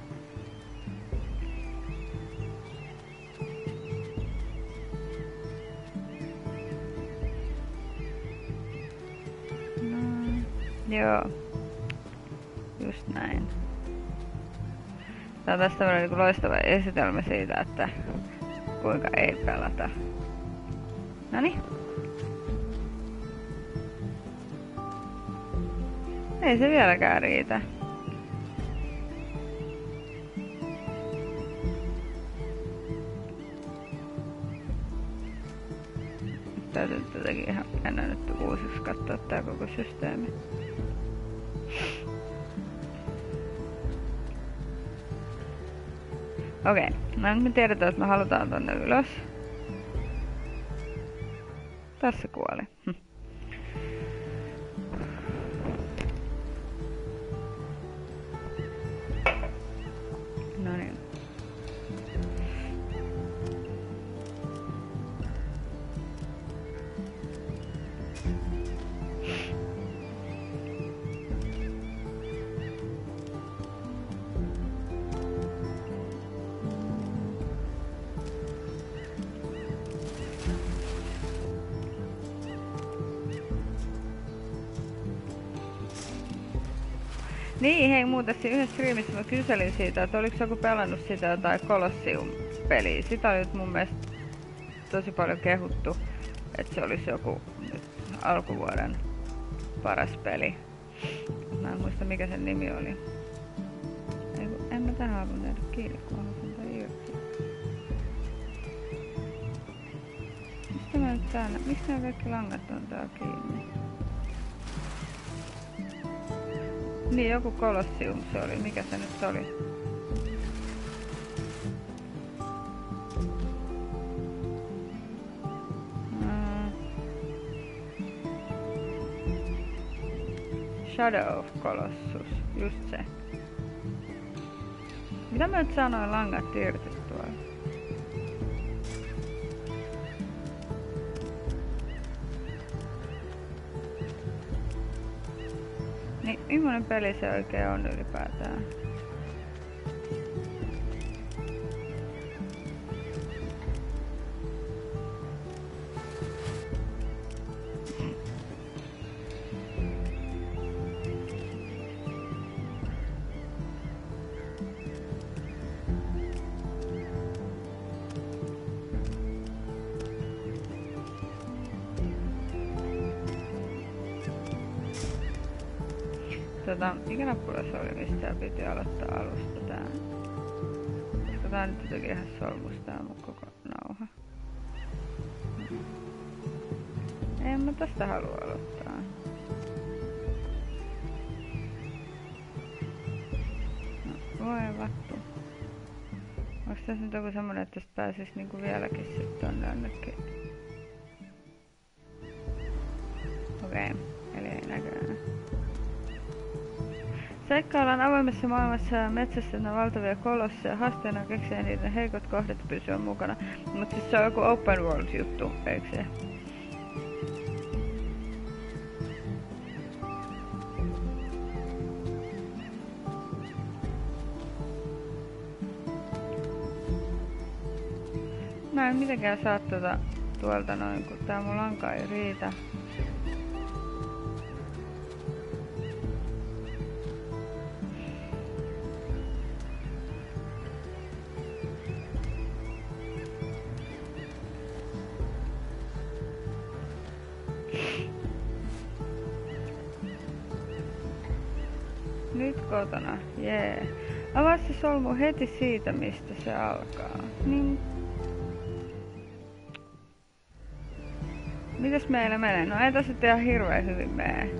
No. Joo. Just näin. Tää on tässä tämmönen niinku loistava esitelmä siitä, että kuinka ei pelata. Noniin. Ei se vieläkään riitä. Täytyy tätäkin ihan ennen nyt uusiksi katsoa tää koko systeemi. Okei, no nyt me tiedetään, että me halutaan tonne ylös. Tässä kuoli. No niin. Niin, hei muuten siinä yhdessä striimissä mä kyselin siitä, että oliko joku pelannut sitä jotain Colosseum-peliä. Sitä oli mun mielestä tosi paljon kehuttu, että se olisi joku nyt alkuvuoden paras peli. Mä en muista mikä sen nimi oli. En mä tähän halua nähdä kiinni, kun haluaisin tää irti. Mistä mä nyt täällä? Mistä nämä kaikki langat on täällä kiinni? Niin, joku Colosseum se oli. Mikä se nyt oli? Shadow of Colossus. Just se. Mitä mä nyt sanoin langat irti tuolla? Niin, millainen peli se oikein on ylipäätään? Mikä nappula se oli, mistä piti aloittaa alusta tää? Koska tää on nyt jotenkin ihan solmus tää mun koko nauha. En mä tästä halua aloittaa. No, voi vattu. Onks tässä nyt joku semmonen, että tästä pääsis niinku vieläkin sit tonne jonnekin? Okei, eli ei näköjään. Seikkaillaan avoimessa maailmassa ja metsästetään valtavia kolosseja. Haasteena keksiä niiden heikot kohdat pysyä mukana. Mut siis se on joku open world juttu, eikö se? Mä en mitenkään saa tuolta noin, kun tää mun lanka ei riitä. Nyt kotona, jee. Avaa se solmu heti siitä, mistä se alkaa. Niin. Mitäs meillä menee? No ei tässä ihan hirveän hyvin mene.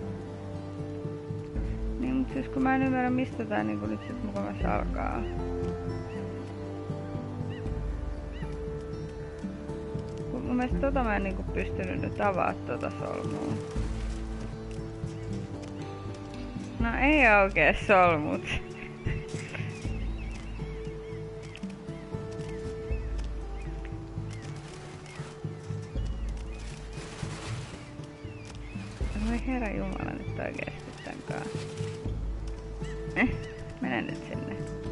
Niin, mut siis kun mä en ymmärrä mistä tää niinku nyt sit mukavasti alkaa. Mun mielestä mä en niinku pystynyt nyt avaa solmua. No ei aukee solmut. Voi herra jumala nyt oikeesti tän kanssa. Mene nyt sinne.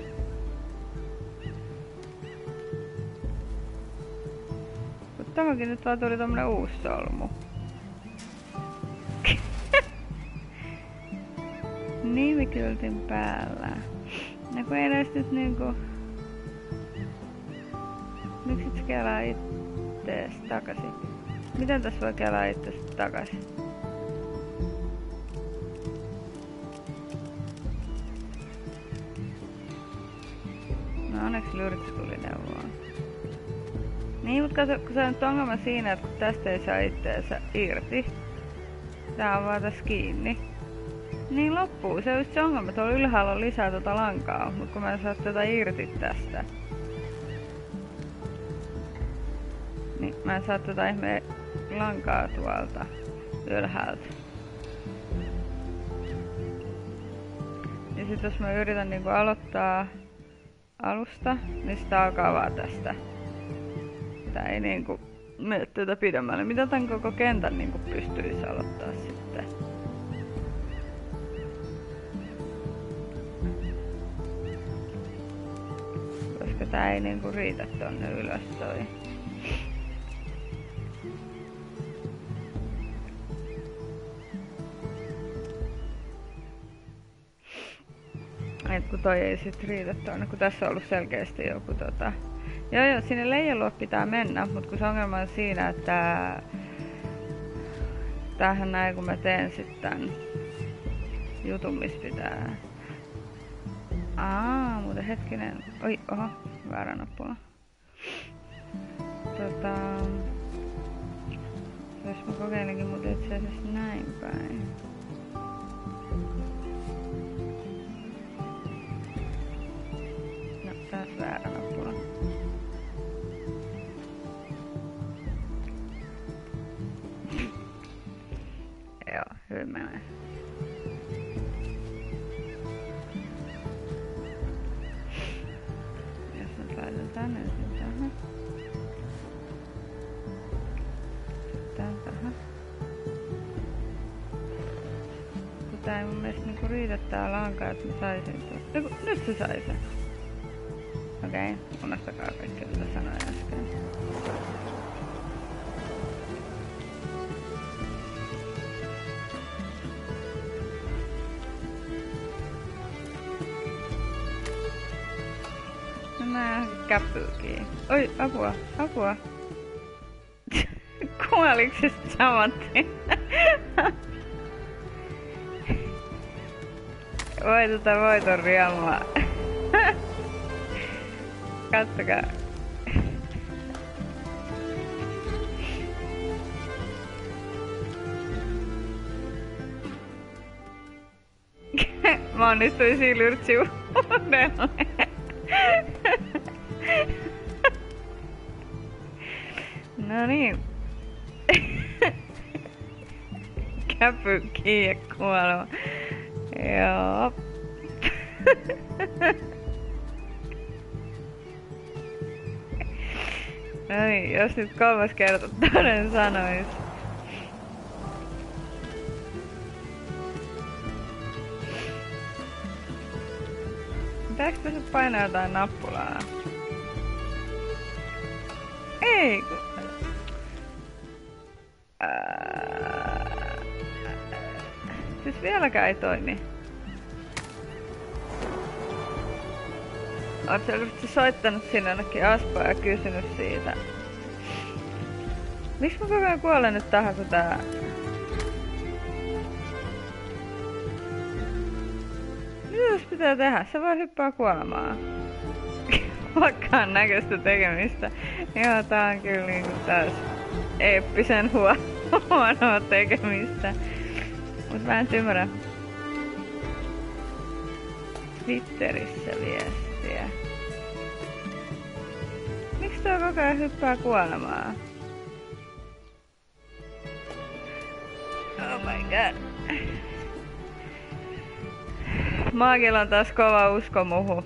Mut tohonkin nyt vaan tuli tommonen uusi solmu. Nimikyltin päällä. No kun ei näistä nyt niinku... Miksi et sä kelaa ittees takasin? Miten tässä voi kelaa ittees takasin? No onneksi yritys tuli neuvoa. Niin, mut kato, kun se on nyt ongelma siinä, että kun tästä ei saa itteensä irti. Tää on vaan tässä kiinni. Niin loppuu. Se on just se ongelma. Tuolla ylhäällä on lisää lankaa, mutta kun mä en saa tätä irti tästä. Niin mä en saa tätä ihme lankaa tuolta ylhäältä. Ja sit jos mä yritän niinku aloittaa alusta, niin sitä alkaa vaan tästä. Tää ei niinku mene tätä pidemmälle. Mitä tän koko kentän niinku pystyisi aloittaa sitten? Koska tää ei niinku riitä tonne ylös toi. Et kun toi ei sit riitä tuonne, kun tässä on ollut selkeästi joku Joo, sinne leijaluo pitää mennä, mutta kun se ongelma on siinä, että tämähän näin kun mä teen sit tän jutun, missä pitää... Muuten hetkinen. Oi, oho, väärä nappula. Jos mä kokeilenkin mut itse asiassa näin päin. No, taas väärä nappula. Joo, hyvin menee. Jos nyt laitan tänne ensin tähän. Tähän. Kun tää ei mun mielestä niinku riitä tää lanka, että mä saisin tuosta. Nyt se sai sen. Okei, unohtakaa kaikki mitä sanoin äsken. No nää käpyykin. Oi, apua, apua. Kuoliks se saman tien? Voi voiton riemua. Kattokaa. Mä onnistuin silyrtsi uudelleen. No niin. Käpy kiinni kuolema. Joo. No niin, jos nyt 3. kerta toden sanois. Pitääks tässä painaa jotain nappulaa? Ei kun... Siis vieläkään ei toimi. Oot selvästi soittanut sinne jonnekin Aspaan ja kysynyt siitä. Miks mä koko ajan kuolen nyt tähän kun tää... Mitä tässä pitää tehdä? Se vaan hyppää kuolemaan. Vakkaan näköistä tekemistä. Joo, tää on kyllä niinku taas eeppisen huonoa tekemistä. Mut mä en ymmärrä. Twitterissä viestiä. Miksi tuo koko ajan hyppää kuolemaan? Oh my god. Maagilla on taas kova usko muhu.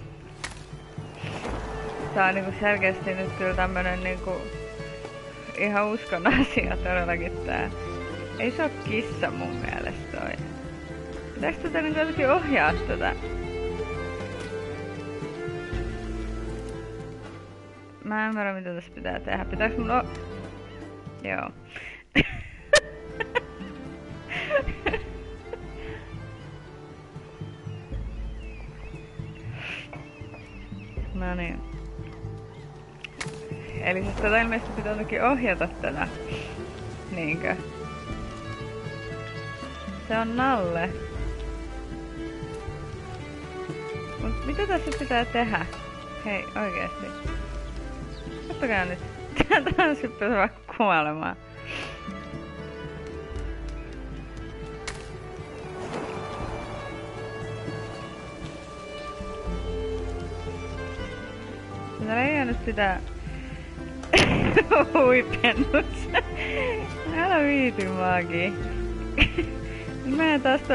Tää on niinku selkeästi nyt kyllä tämmönen niinku ihan uskon asia todellakin tää. Ei se oo kissa mun mielestä toi. Pitääks tätä niinku jotenkin ohjaa tätä? Mä en ymmärrä mitä tässä pitää tehdä. Pitääks mun Joo. No niin. Eli siis tätä ilmeisesti pitää jotenkin ohjata tätä. Niinkö? Se on Nalle. Mut mitä tässä pitää tehdä? Hei, oikeesti. Kattokaa nyt. Tää on sitten vaan kuolemaan. Täällä ei nyt sitä huipennut. Älä viiti Magi. Mä en taas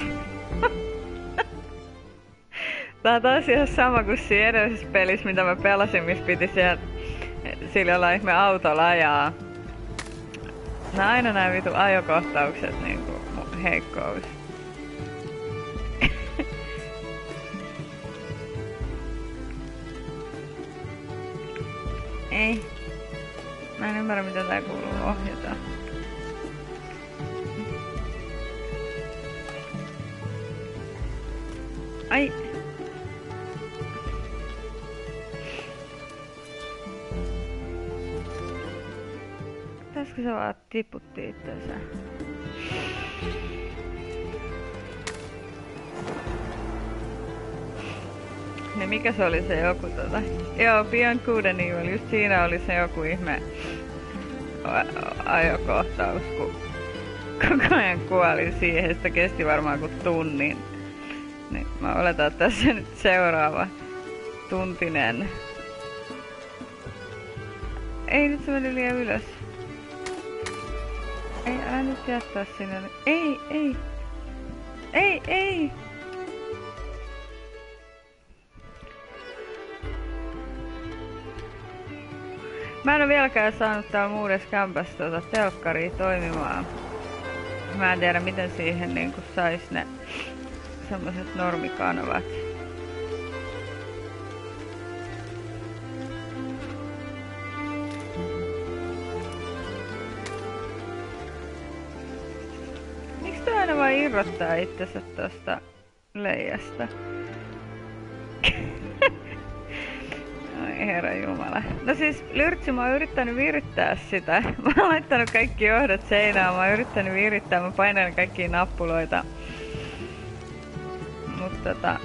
Tää on taas ihan sama kuin siinä edellisessä pelissä, mitä mä pelasin, missä piti sillä jollain ihme autolla ajaa. Aina nää vitu ajokohtaukset niinku heikkous. Ei. Mä en ymmärrä mitä tää kuuluu ohjata. Ai. Olisiko se vaan tiputti itsensä? Niin mikä se oli se joku Joo, Beyond Good and Evil, just siinä oli se joku ihme ajokohtaus, kun koko ajan kuolin siihen, sitä kesti varmaan kuin tunnin. Niin mä oletan, että tässä nyt seuraava tuntinen. Ei, nyt se meni liian ylös. Ei, älä nyt jättää sinne. Ei, ei. Ei, ei. Mä en oo vieläkään saanut täällä uudessa kämpässä telkkaria toimimaan. Mä en tiedä miten siihen niinku sais ne semmoset normikanavat. Miks toi aina vaan irrottaa itsensä tosta leijasta? Oi herra jumala. No siis Lyrtsi, mä oon yrittänyt virittää sitä. Mä oon laittanut kaikki johdot seinään, mä oon yrittänyt virittää, mä painelen kaikkia nappuloita. Mut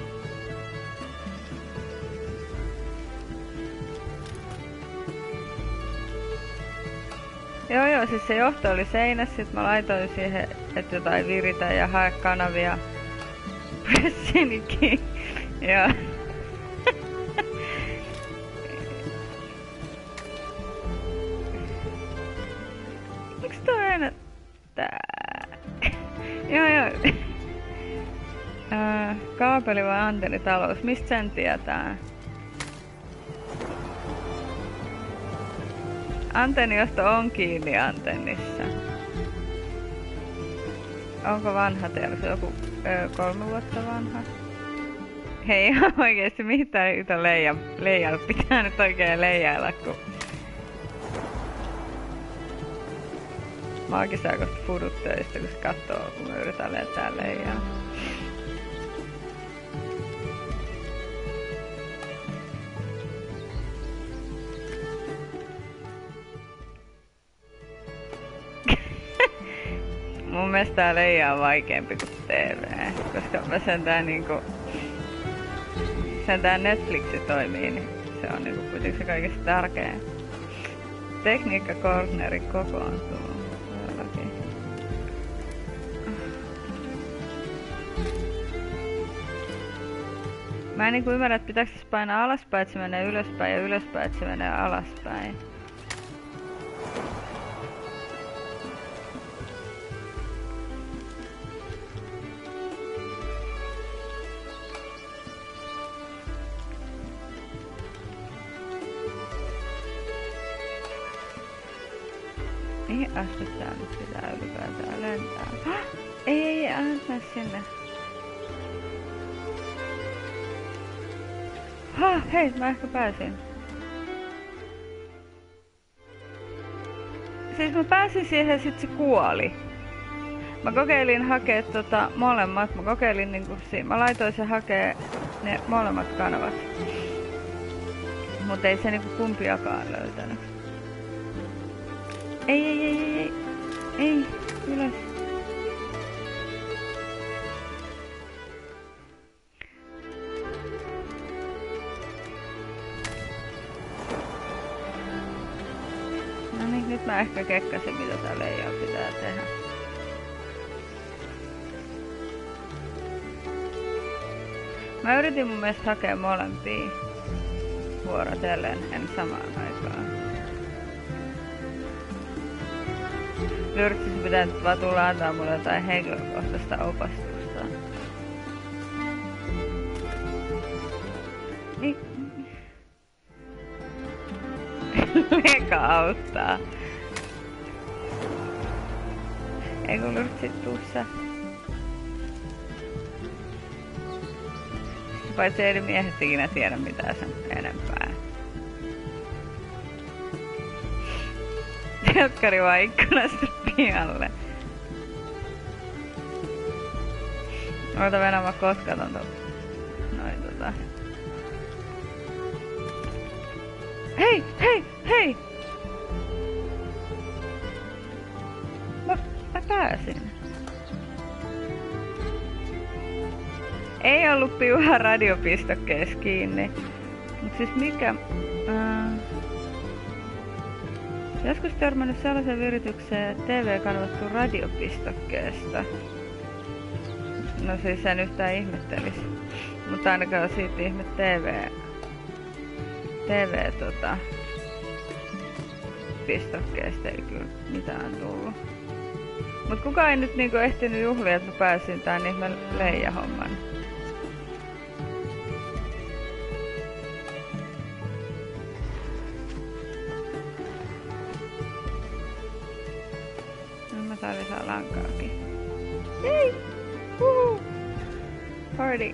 Joo, siis se johto oli seinässä, sit mä laitoin siihen, että jotain viritä ja hae kanavia. Pressinikin. Joo. Miks toi aina tää? Joo. Kaapeli vai antennitalous? Mistä sen tietää? Antennijohto on kiinni antennissa. Onko vanha teillä? Se joku 3 vuotta vanha? Hei ihan oikeesti mitään yhtä leijalla pitää nyt oikein leijailla, kun Maakin saa kohta fudut töistä, kun se kattoo, kun mä yritän lentää leijaa. Mun mielestä tää leija on vaikeampi kuin TV, koska mä sentään Netflixi toimii, niin se on niinku kuitenkin se kaikista tärkein. Tekniikka Corneri kokoontuu. Todellakin. Mä en niinku ymmärrä, että pitääkö se painaa alaspäin, että se menee ylöspäin ja ylöspäin, että se menee alaspäin. Mihin asti tää nyt pitää ylipäätään lentää? Ei, älä mene sinne. Hei, mä ehkä pääsin. Siis mä pääsin siihen ja sit se kuoli. Mä kokeilin hakea molemmat. Mä kokeilin niinku siinä. Mä laitoin sen hakee ne molemmat kanavat. Mut ei se niinku kumpiakaan löytänyt. Ei, ylös. No niin, nyt mä ehkä kekkasin, mitä tää leijaa pitää tehdä. Mä yritin mun mielestä hakea molempia vuorotellen, en samaan aikaan. Lyrtsis pitää nyt vaan tulla antaa mulle jotain henkilökohtaista opastusta. Niin. Leka auttaa. Ei kun Lyrtsit tuu sä. Paitsi ei miehet ikinä tiedä mitään sen enempää. Telkkari vaan ikkunasta pihalle. Oota Venä, mä koskaton noin Hei! pääsin. Ei ollut piuha radiopistokkeessa kiinni. Mut siis mikä... Joskus törmännyt sellaisen viritykseen TV-kanvattu radiopistokkeesta. No siis en yhtään ihmettelis. Mutta ainakaan siitä ihme pistokkeesta ei kyllä mitään tullut. Mut kukaan ei nyt niinku ehtinyt juhlia, että mä pääsin tän ihme leijahomman. No mä saan lisää lankaakin. Jei! Uhu! Party!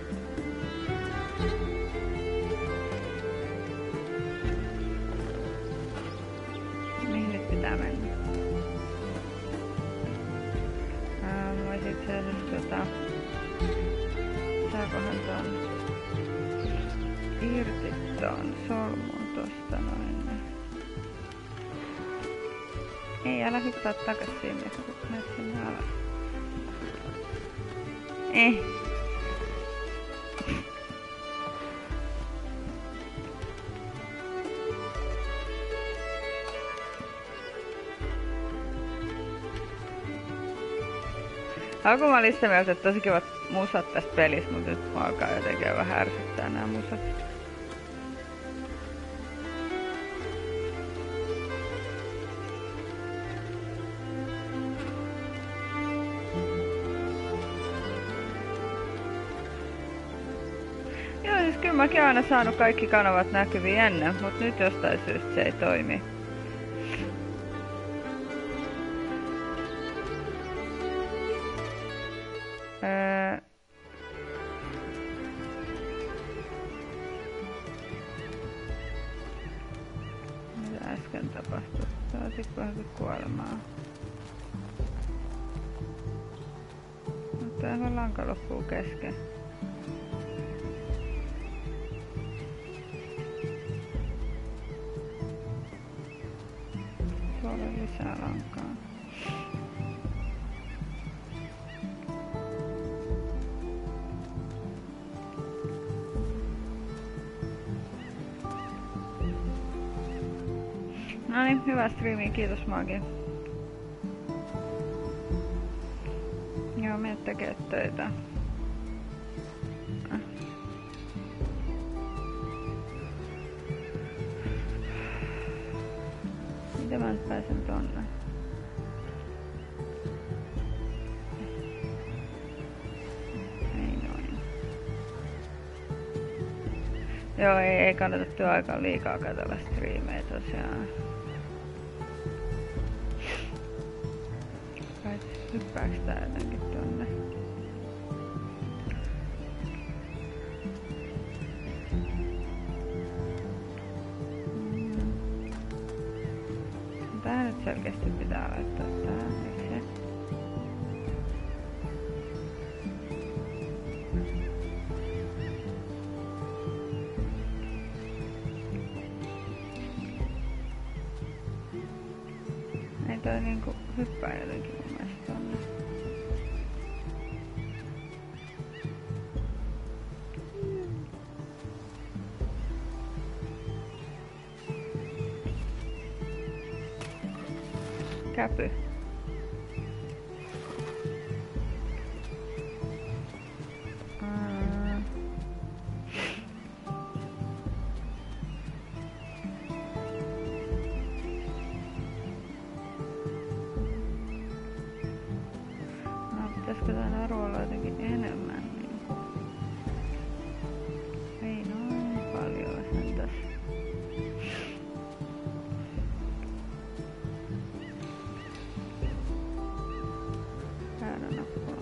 Mihin nyt pitää mennä? Vois itse asiassa saakohan ton irti ton solmun tosta noin. Ei, älä hyppää takas sinne, kun menet sinne alas. Alkuun mä olin sitä mieltä, että tosi kivat musat tässä pelissä, mutta nyt mä alkaa jotenkin vähän ärsyttää nämä musat. Joo, siis kyllä mäkin oon aina saanut kaikki kanavat näkyviin ennen, mutta nyt jostain syystä se ei toimi. Mitä äsken tapahtui? Saatiko johonkin kuolemaa? Mutta aivan lanka loppuu kesken. Tuolla on lisää lankaa. No niin, hyvää striimiä, kiitos Magi. Joo, mene tekee töitä. Miten mä nyt pääsen tonne? Ei noin. Joo, ei kannata työaikaan liikaa katsella striimejä tosiaan. Hyppääks tää jotenkin tonne? Tää nyt selkeästi pitää laittaa tää, miksi? Ei toi niinku hyppää jotenkin mun mielestä tonne. Käpy. Pitäisikö tää naru olla jotenkin enemmän niinku? Ei noin paljon sentäs. Väärä nappula.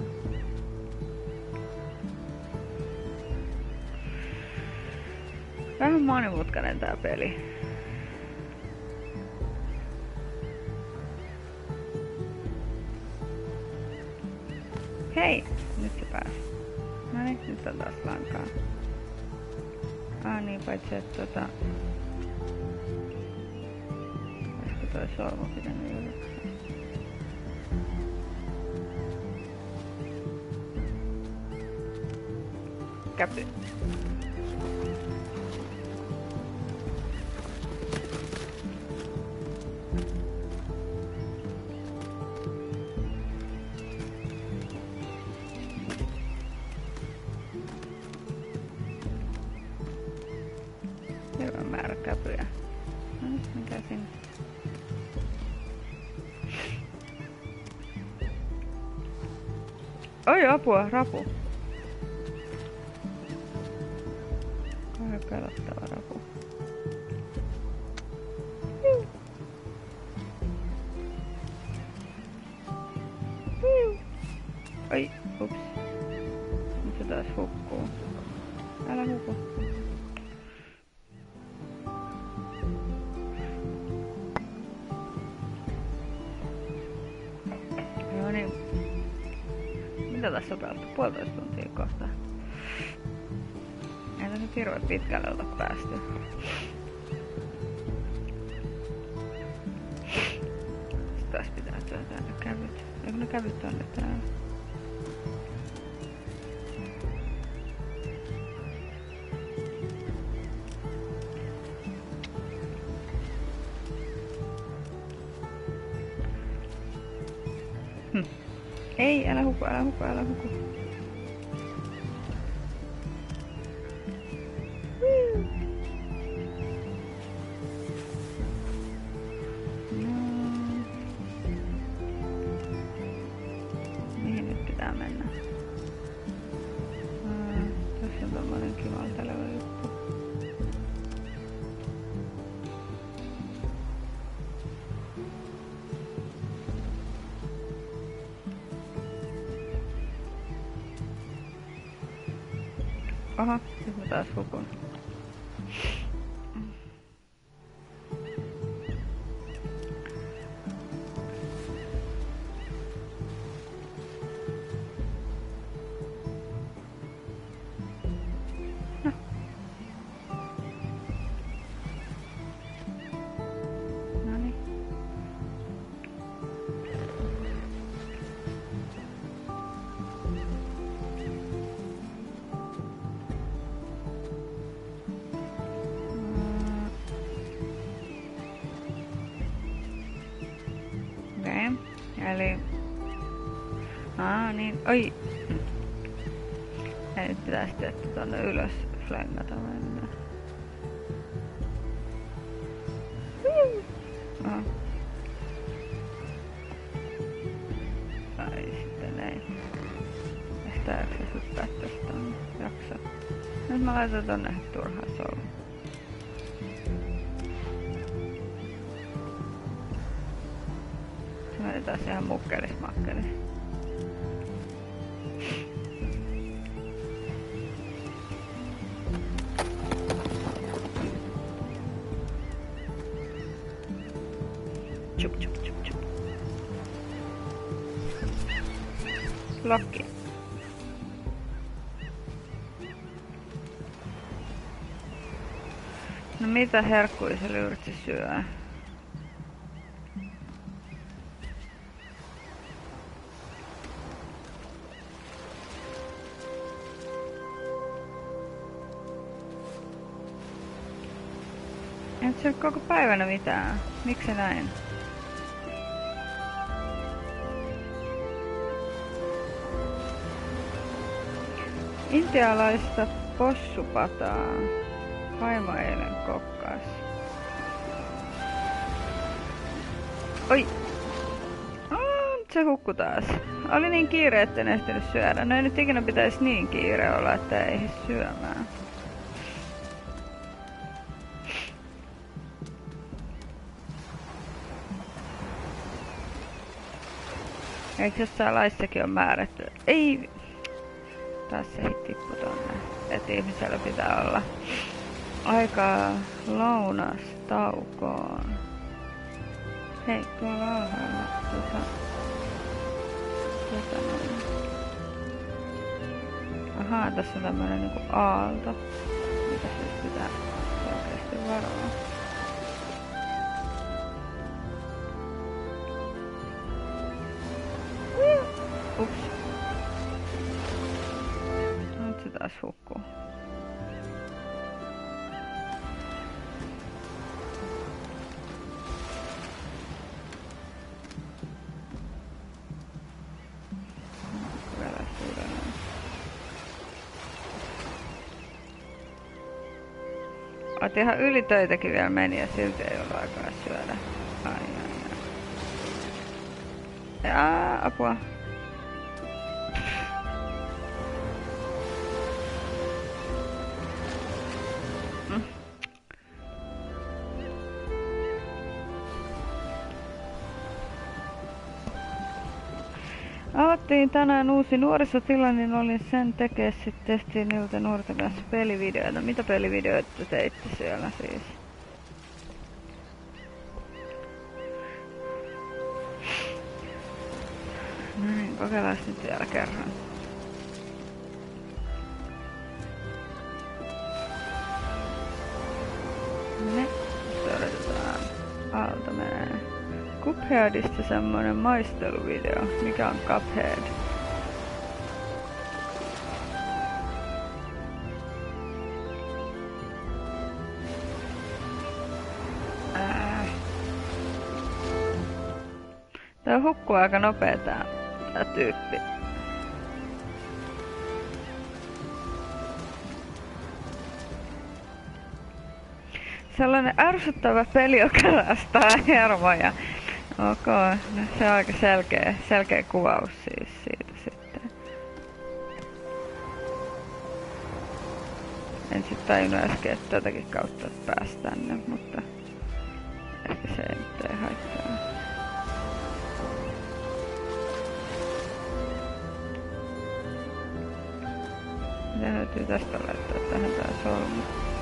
Vähän monimutkainen tää peli. Hei! Nyt se pääsi. No niin, nyt on taas lankaa. Niin, paitsi että olisiko toi solmu pitänyt yrittää? Käpy. Hyvä määrä käpyjä. No nyt mikä sinne? Oi apua, rapu. Kauhean pelottava rapu. Oi, ups. Nyt se taas hukkuu. Älä huku. No niin. Mitä tässä on pelattu? 1,5 tuntia kohta. Ei tässä nyt hirveän pitkälle olla päästy. Sitten taas pitää työtää ne kävyt. Eikö ne kävyt on nyt täällä? Ei, älä huku, älä huku, älä huku. Mihin nyt pitää mennä? Tässä on tommonen kivalteleva juttu. Aha, nyt mä taas hukun. No. Noniin. Okei, eli... niin, oi! Ja nyt pitää sitten tonne ylös flengata mennä. Aha. Tai sitten ei. Estääkö se hyppää tästä tonne? Jaksa. Nyt mä laitan tonne turhaan solmu. Mä olin taas ihan mukkelis-makkelis. Chup, chup, chup, chup. Lokki. No mitä herkkuja se lyyrtsi syö? Et syö koko päivänä mitään. Miksi näin? Intialaista possupataa. Vaimo eilen kokkas. Oi! Se hukku taas. Oli niin kiire, etten ehtinyt syödä. No ei nyt ikinä pitäisi niin kiire olla, että ei ehdi syömään. Eikö jossain laissakin on määrätty? Ei! Taas se tippu tonne. Että ihmisellä pitää olla aikaa lounastaukoon. Hei, tuolla alhaalla. Ahaa, tässä on tämmönen niinku aalto. Mitä siis pitää oikeesti varoa? Ups. Nyt se taas hukkuu. Oot ihan ylitöitäkin vielä meni ja silti ei ollut aikaa syödä. Ai. Apua. Avattiin tänään uusi nuorisotila, niin olin sen tekee sitten testiin niiltä nuorten kanssa pelivideoita. Mitä pelivideoita teitte siellä siis? No niin, kokeillaan nyt vielä kerran. Ne, odotetaan. Alta menee. Cupheadista semmonen maisteluvideo. Mikä on Cuphead? Tää hukkuu aika nopee tää tyyppi. Sellainen ärsyttävä peli, joka rastaa hermoja. Ok, no se on aika selkeä kuvaus siis siitä sitten. En sit tajunnut äsken, että tätäkin kautta pääsi tänne, mutta ehkä se ei haittaa. Mitä löytyy tästä laittaa tähän tää solmu?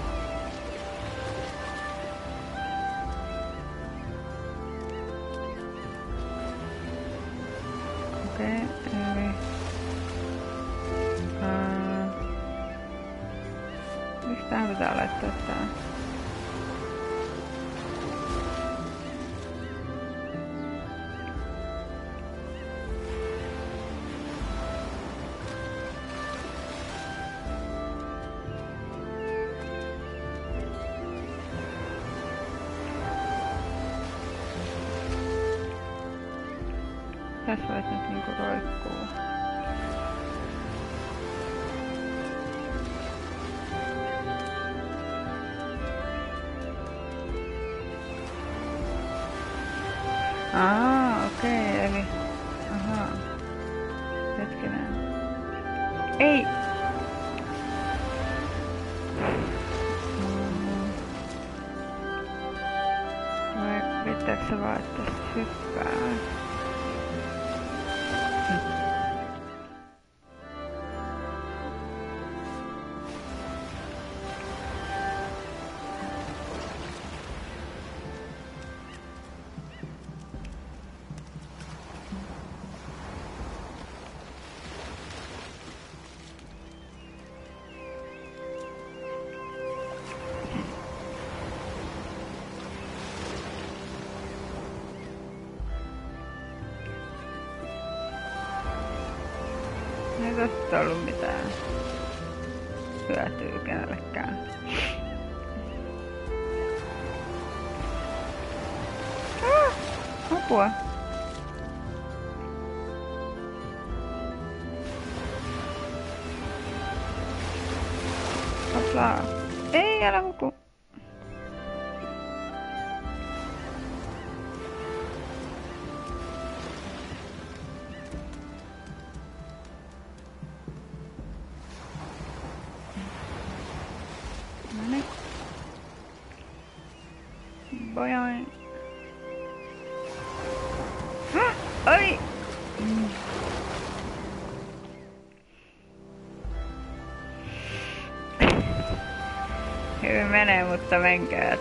Okei, eli... Miksi tähän pitää laittaa tää? Tässä voit nyt niinku roikkuu. Okei, eli... Ahaa. Hetkinen. Ei! Vai riittääkö se vaan, että tästä hyppää? Ei tästä ollut mitään hyötyä kenellekään. Apua! Hoplaa! Ei, älä huku! Noniin. Bojoin. Ai! Hyvin menee, mutta menkööt.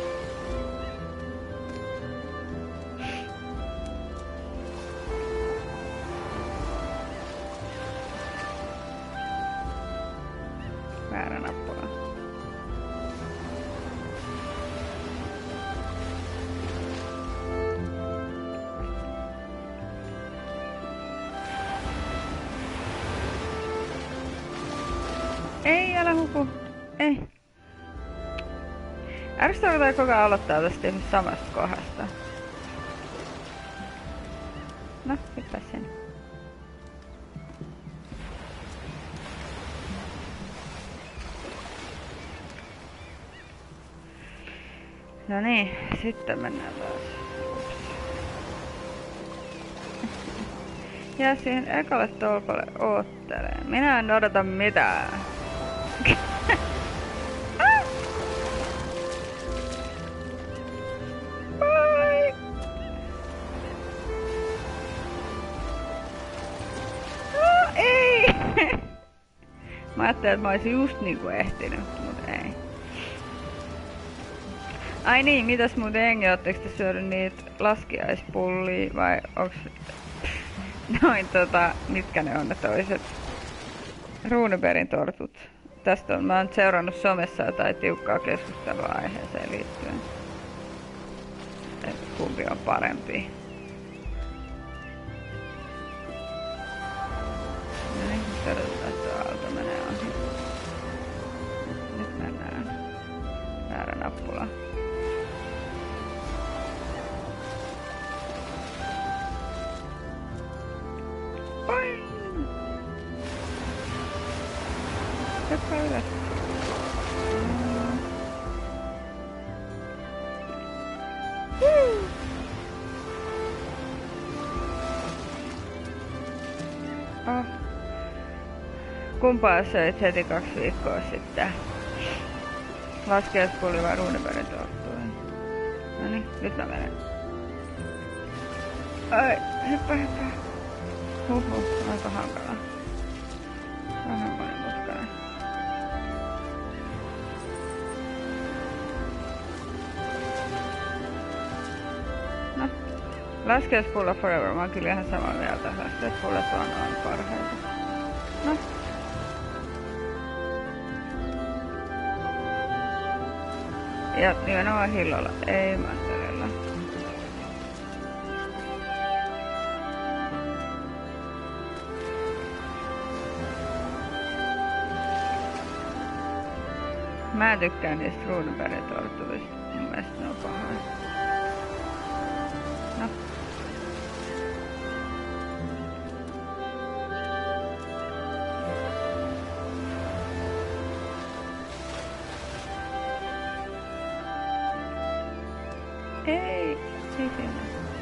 Väärä nappula. Ei, älä huku. Ei. Ärsytääkö tää koko ajan aloittaa tästä samasta kohdasta? No, hyppää sen. No niin, sitten mennään taas. Jää siihen ekalle tolpalle ootteleen. Minä en odota mitään. Bye! Ei! Mä ajattelin, että mä olisin just niinku ehtinyt, mut ei. Ai niin, mitäs muuten jengi, ootteko te syödy niitä laskiaispullia vai onks noin mitkä ne on ne toiset Runebergin tortut? Tästä mä oon seurannut somessa jotain tiukkaa keskustelua aiheeseen liittyen. Et kumpi on parempi. No niin, todetaan, että auto menee ohi. Nyt mennään. Väärä nappula. Boing! Hyppää ylös. Oh. Kumpaa söit heti 2 viikkoa sitten? Laskiaispulli vai Runebergin torttuihin? Noniin, nyt mä menen. Ai, hyppää. Huhhuh, aika hankalaa. Vähän monimutkainen. No, laskiaispulla forever. Mä oon kyllä ihan samaa mieltä. Laskiaispullat on parhaita. No. Ja nimenomaan hillolla, ei mantelilla. Mä tykkään niistä Runebergin torttuista. Mun mielestä ne on pahoja. No. Ei siinä.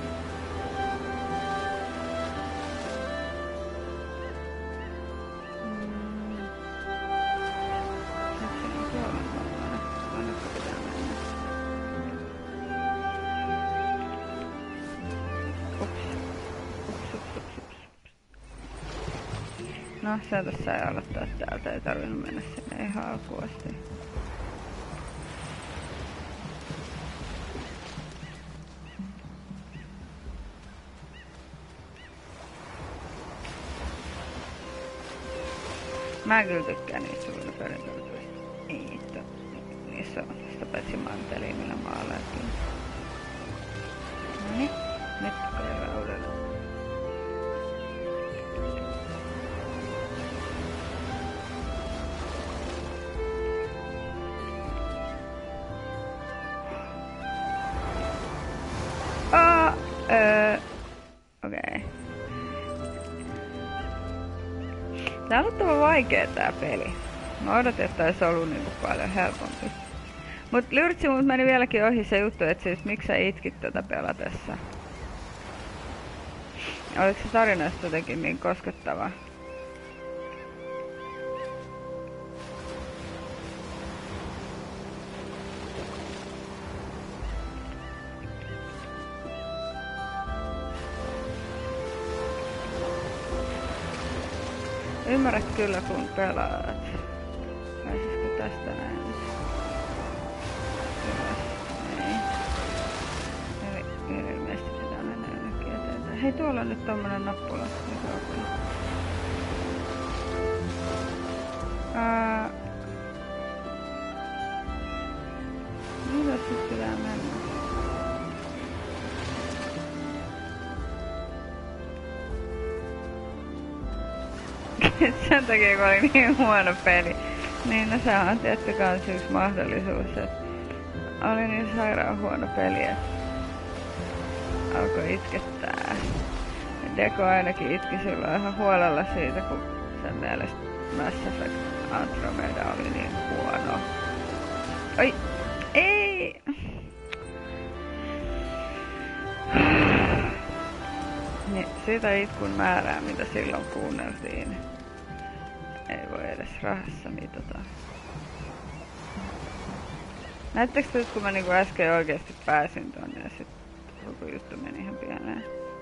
No, se tässä ei aloittaa täältä, ei tarvinnut mennä sinne ihan alkuun asti. Mä kyllä tykkään niistä Runebergin tortuista. Niissä on sitä paitsi mantelia, millä maalaatkin. Noniin, nyt kokeillaan uudelleen. Okei. Tää on ollut vaikea tää peli. Mä odotin, että ois ollut niinku paljon helpompi. Mut Lyrtsi mut meni vieläkin ohi se juttu, et siis miksi sä itkit tätä pelatessa? Oliko se tarinasta jotenkin niin koskettava? Ymmärrät kyllä kun pelaat. Pääsisikö tästä näin nyt? Ei. Eli ilmeisesti pitää mennä jonnekin eteenpäin. Hei, tuolla on nyt tommonen nappula. Millä sit pitää mennä? Sen takia kun oli niin huono peli. Niin, no sehän on tietty kans yksi mahdollisuus, että oli niin sairaan huono peli, että alkoi itkettää. Ja Deko ainakin itki silloin ihan huolella siitä, kun sen mielestä Mass Effect Andromeda oli niin huono. Oi! Ei! Niin, sitä itkun määrää, mitä silloin kuunneltiin, ei voi edes rahassa mitata. Näettekö nyt, kun mä niinku äsken oikeesti pääsin tonne ja sit koko juttu meni ihan pieleen?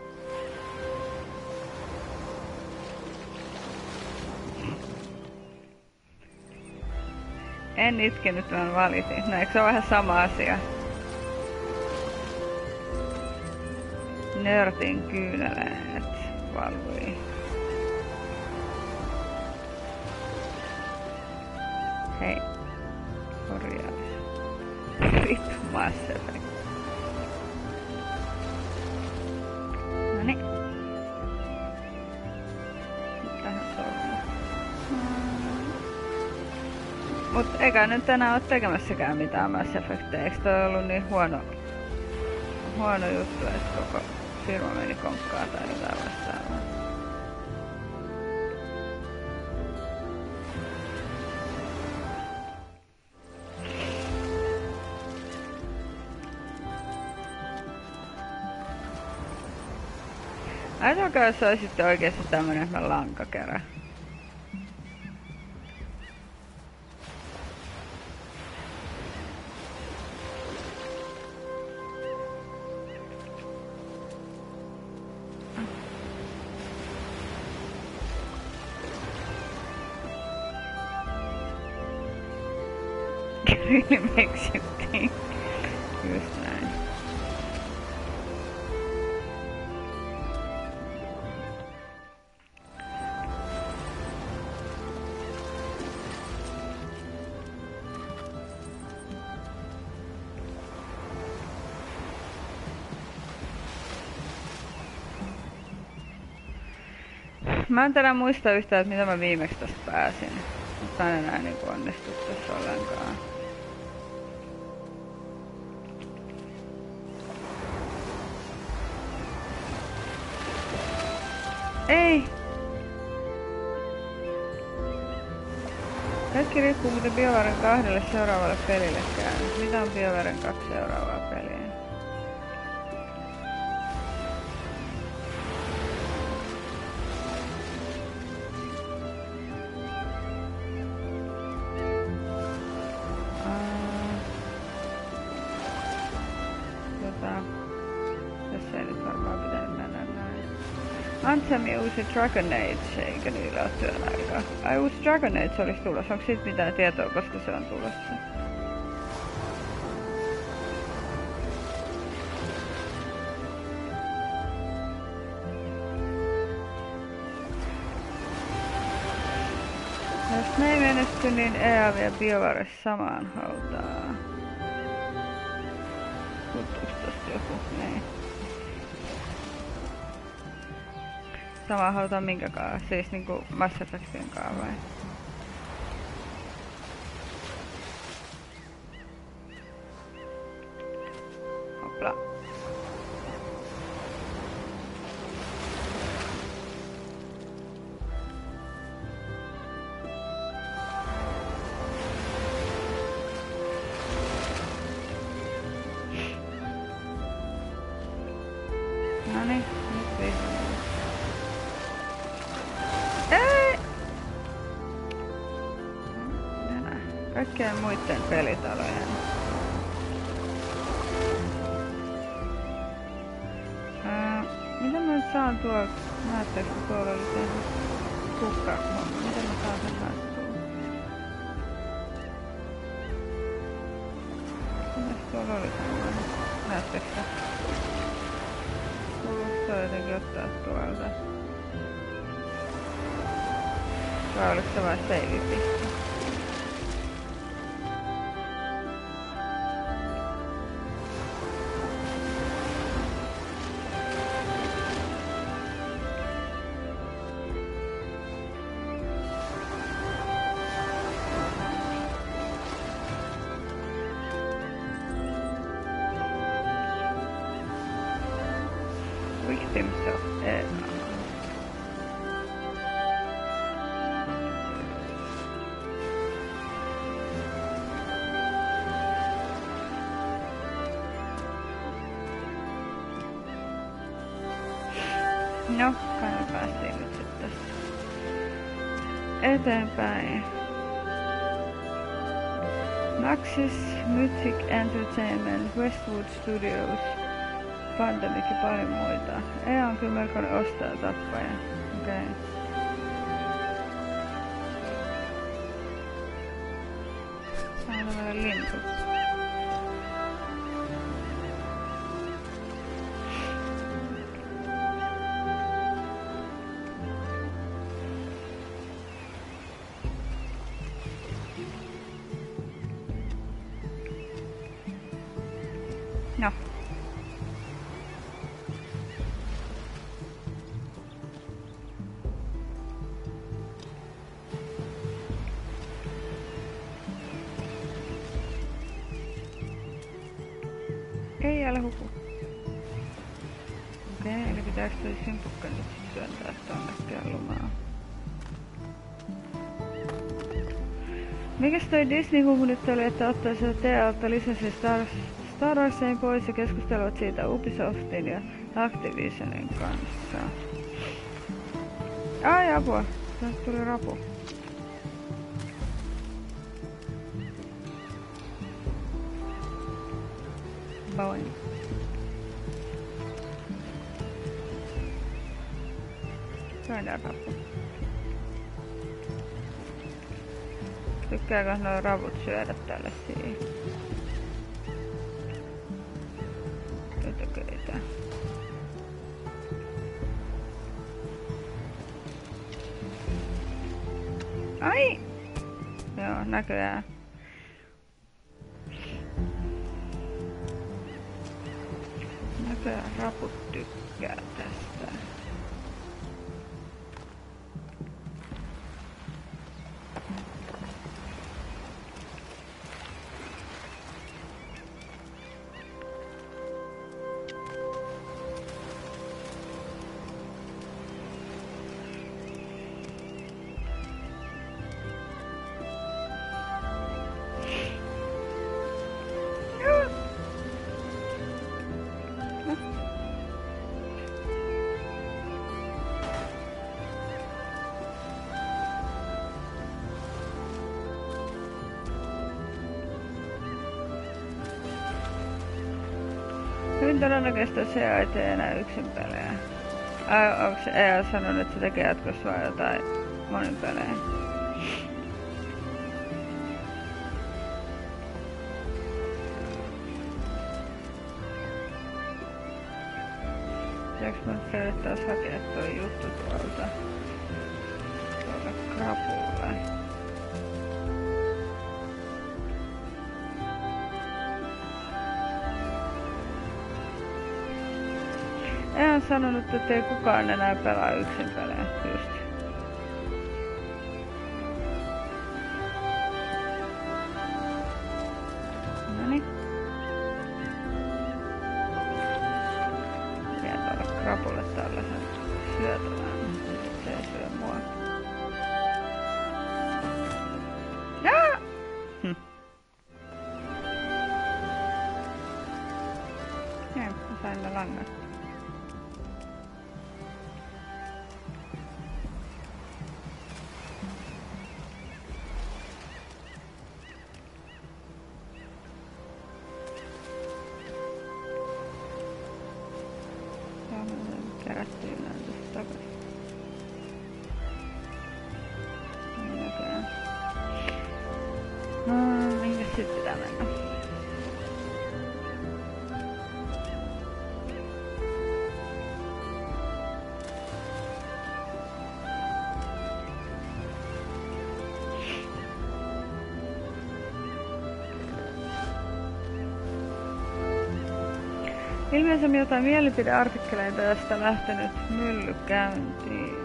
En itkenyt, vaan valitin. No eikö se ole vähän sama asia? Nörtin kyyneleet valvoi. Hei. Korjaus. Vittu Mass Effect. Noniin. Tähän solmuun. Mut eikä nyt enää oo tekemässäkään mitään Mass Effectia. Eiks toi ollut niin huono juttu, että koko firma meni konkkaan tai jotain vastaavaa? Ajatelkaa, jos olisitte oikeesti tämmönen lankakerä. Really makes you think. Just näin. Mä en tänään muista yhtään, että mitä mä viimeksi tästä pääsin. Mutta mä en enää niinku onnistu tässä ollenkaan. Ei! Kaikki riippuu miten BioWaren 2 seuraavalle pelille käy. Mitä on BioWaren 2 seuraavaa peliä? Tässä ei nyt varmaan pitänyt mennä näin. Anthemi uusi Dragon Age, eikä niillä ole työaikaa. Ai uusi Dragon Age olisi tulossa. Onko siitä mitään tietoa, koska se on tulossa? Jos me ei menesty, niin EA vie BioWare samaan hautaan. Puuttuuko tosta joku? Niin. Samaan hautaan minkäkaan? Siis niinku Mass Effectin kaa vai? Hopla. Noniin, nyt vihdoin. Ei! Nää. Kaikkien muitten pelitalojen. Mitä mä nyt saan tuolta? Näettekö kun tuolla oli tehnyt kukkahomma? Miten mä saan sen hattuun? Mitäs tuolla oli semmoinen? Näettekö sä? Kuulostaa jotenkin ottaa tuolta. Vai oliko se vain save-piste? Victims of EA. No, kai me päästiin nyt sitten eteenpäin. Maxis, Mythic Entertainment, Westwood Studios, Pandemic ja paljon muita. EA on kyllä melkoinen ostaja-tappaja. Okei. Täällä on vielä lintu. No. Ei älä huku. Okei, eli pitääkö toi simpukka nyt sit työntää tonne kellumaan? Mikäs toi Disney-huhu nyt oli, että ottaisivat TEAlta lisäsi Star Warsin pois ja keskustelevat siitä Ubisoftin ja Activisionin kanssa. Ai apua, tästä tuli rapu. Boing. Toinen rapu. Tykkääkö nuo ravut syödä tällaisia ötököitä? Ai! Joo, näköjään. Näköjään raput tykkää tästä. Hyvin todennäköistä se ei tee enää yksin pelejä. Onko se EA sanonut, että se tekee jatkossa vaan jotain monin pelejä? Pitääks mun teille taas hakea toi juttu tuolta krapulle? En sanonut, että ei kukaan enää pelaa yksin pelejä, just. Noniin. Vien tuolle krapulle tällaisen syötävän, se ei syö mua. Jaa! Niin, mä sain ne langat. Kerättiin näin tästä takaisin. Minkä sit pitää mennä? Ilmeisesti jotain mielipideartikkeleita tästä lähtenyt mylly käyntiin.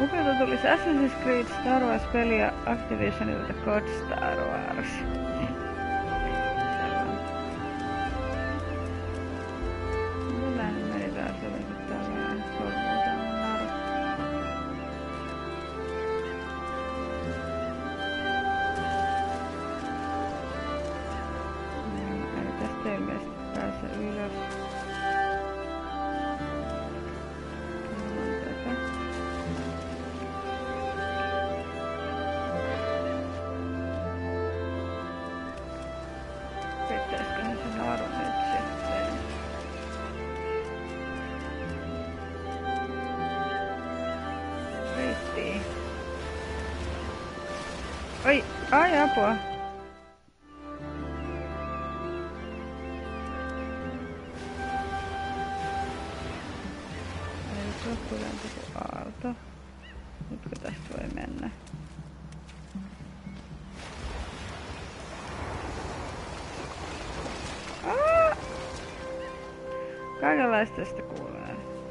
Lopulta tuli Assassin's Creed Star Wars-peli ja Activisionilta God Star Wars. Millä nyt meni taas jotenkin tällainen sormuuta mun naru. Ei tästä ilmeisesti pääse ylös. Pitäisiköhän se naru nyt sitten? Riittii. Oi! Ai apua! Ei se ole kuitenkin kuin aalto. Nytkö tästä voi mennä? Kaikenlaista tästä kuulee.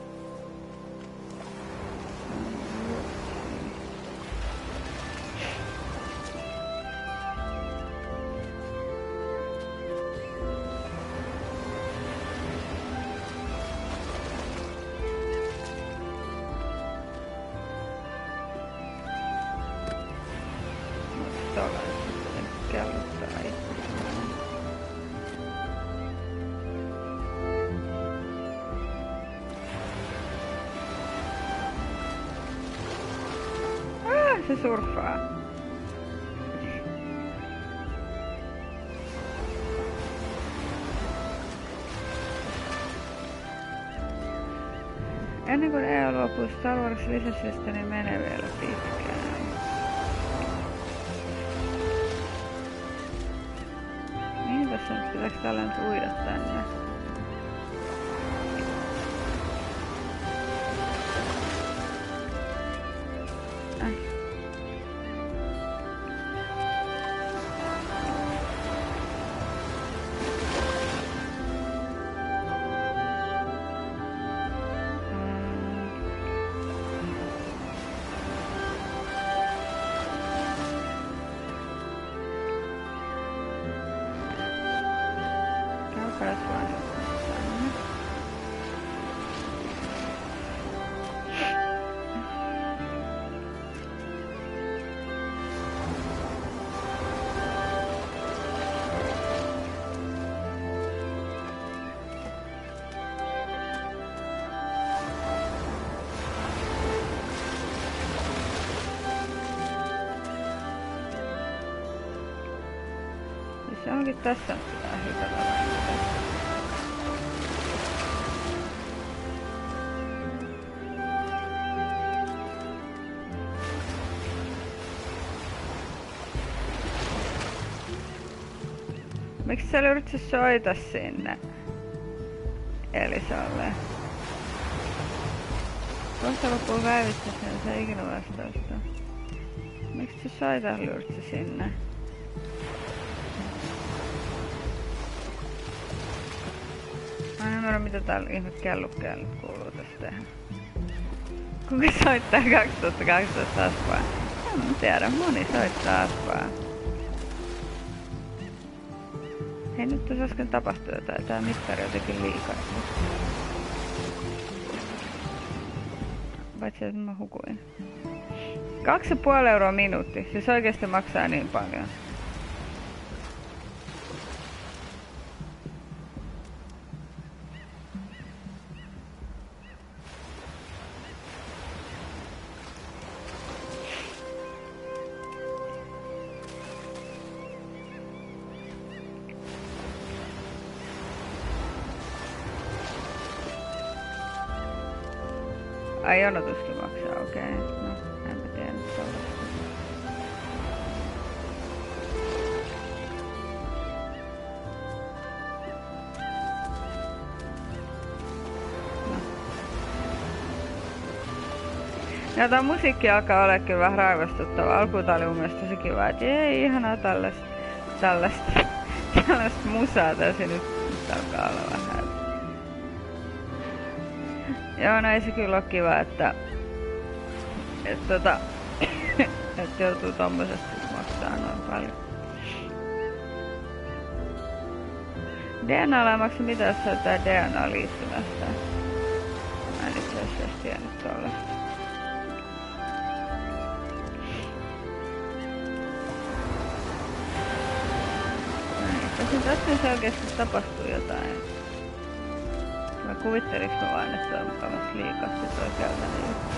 Mutta tuolla sitten kelluttaa itseään. Se surffaa. Ennen kuin EU luopuu Star Wars-lisenssistä, niin menee vielä pitkään. Mihin tässä nyt pitääkö tällä nyt uida tänne? Käypäräs vaan tänne. Se onkin tässä nyt pitää hypätä vähän. Miksi sä yritit soita sinne Elisalle? Kohta loppuu päivistä sen, se ei ikinä vastausta. Miksi sä soita lyrtsi sinne? Mä en ymmärrä mitä täällä ihme kellukkeella nyt kuuluu tästä tehdä. Kuka soittaa 2012 Aspaa? En tiedä, moni soittaa Aspaa. Hei, nyt tässä äsken tapahtui jotain. Tää mittari jotenkin liikaa. Paitsi että mä hukuin. 2,5 euroa minuutti. Siis oikeesti maksaa niin paljon. Ai jonotuskin maksaa, okei. No, enpä tiennyt tollaista. No. Ja tää musiikki alkaa olla kyllä vähän raivostuttava. Alkuun tää oli mun mielestä tosi kiva, et jee, ihanaa tällaista musaa tässä nyt alkaa olla vähän. Joo, no ei se kyllä ole kiva, että Et joutuu tommosesta sit maksaa noin paljon. DNA ei maksa mitään, jos on jotain DNA-liittymästä. Mä en itse asiassa tiennyt tollasta. Tässä nyt oikeesti tapahtuu jotain. Mä kuvitteliks mä vaan, että on mukavasti liikasti toi käytännön juttu.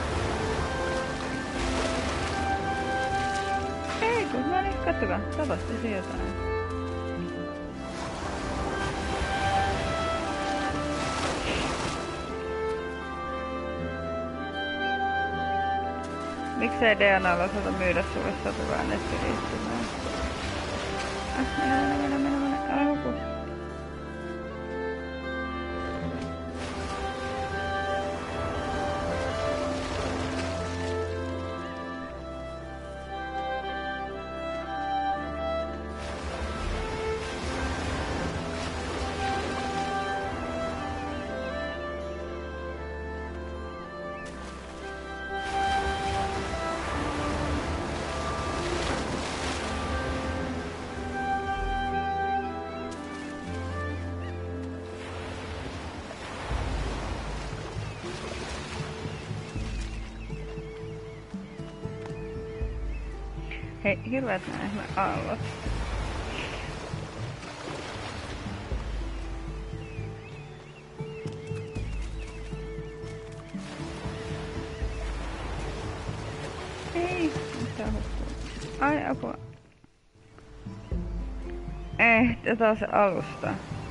Ei kun mä niin, katsokaa, tapahtui jotain. Miksei DNAlla saata myydä sulle sopivaa nettiliittymää? Mene, älä huku. Hei, hirveet nää aallot. Ei, mitä hukkuu. Ai apua. Ei, tätä on se alusta.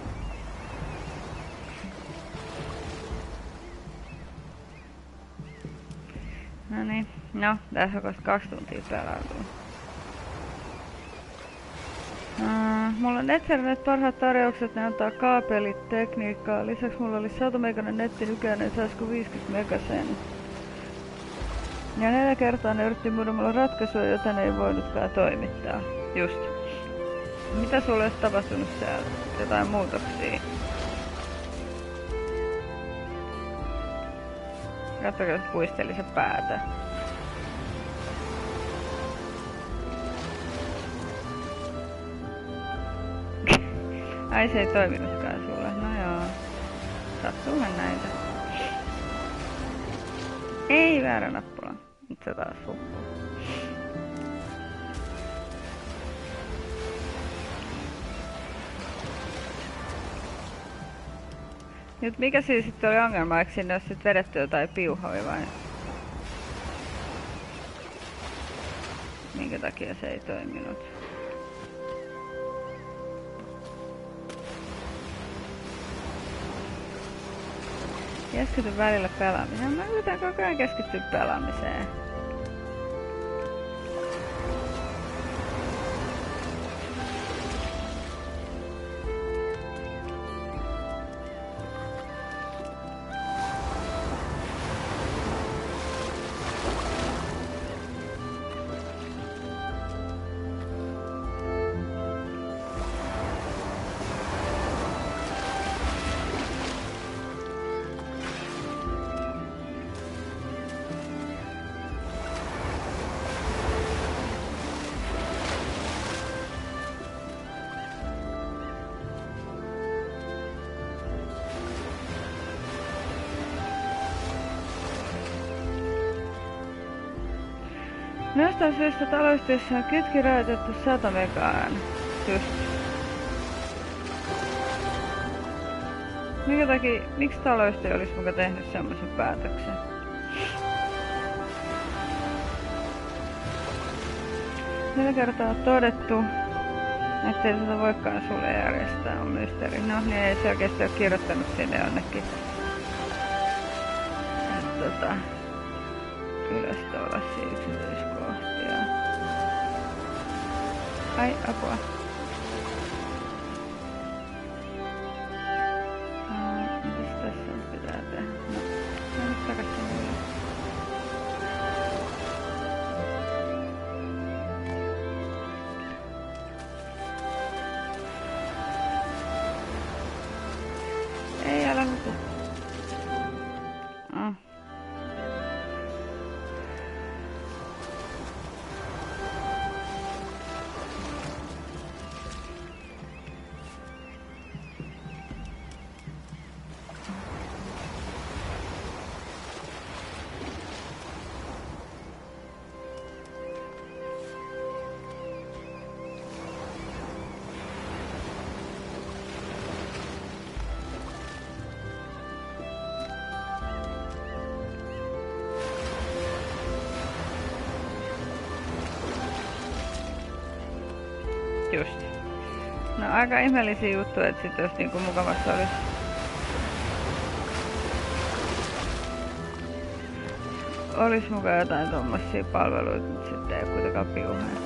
Noniin, no, tässä on kohta 2 tuntia pelautunut. Mulla on Ethernet parhaat tarjoukset, ne antaa kaapelitekniikkaa. Lisäksi mulla oli 100 meganen netti, nykyään ei saisiko 50 megasen. Ja 4 kertaa ne yritti mulla ratkaisua, jota ne ei voinutkaan toimittaa. Just. Mitä sulle olisi tapahtunut siellä? Jotain muutoksia? Katsokaa, että puisteli se päätä. Ai se ei toiminutkaan sulle. No joo. Sattuuhan näitä. Ei väärä nappula. Nyt se taas hukkuu. Nyt mikä siis sitten oli ongelma? Eikö sinne olisi sit vedetty jotain piuhoja vai? Minkä takia se ei toiminut? Keskity välillä pelaamiseen. Mä yritän koko ajan keskittyä pelaamiseen. Jostain syystä taloyhtiössä on kytki rajoitettu 100 megaan. Just. Minkä takia, miksi taloyhtiö olisi muka tehnyt semmoisen päätöksen? Tällä kertaa on todettu, ettei tätä voikaan sulle järjestää, on mysteeri. No niin, ei se oikeesti ole kirjoittanut sinne jonnekin. Ylös tuollaisia yksityiskohtia. Ai, apua. Mitäs tässä nyt pitää tehdä? No nyt takas sinne ylös. Ei, älä huku. Just. No aika ihmeellisiä juttuja, että sit jos niinku mukavassa olis mukaan jotain tommosia palveluita, mutta sitten ei kuitenkaan piuhaa.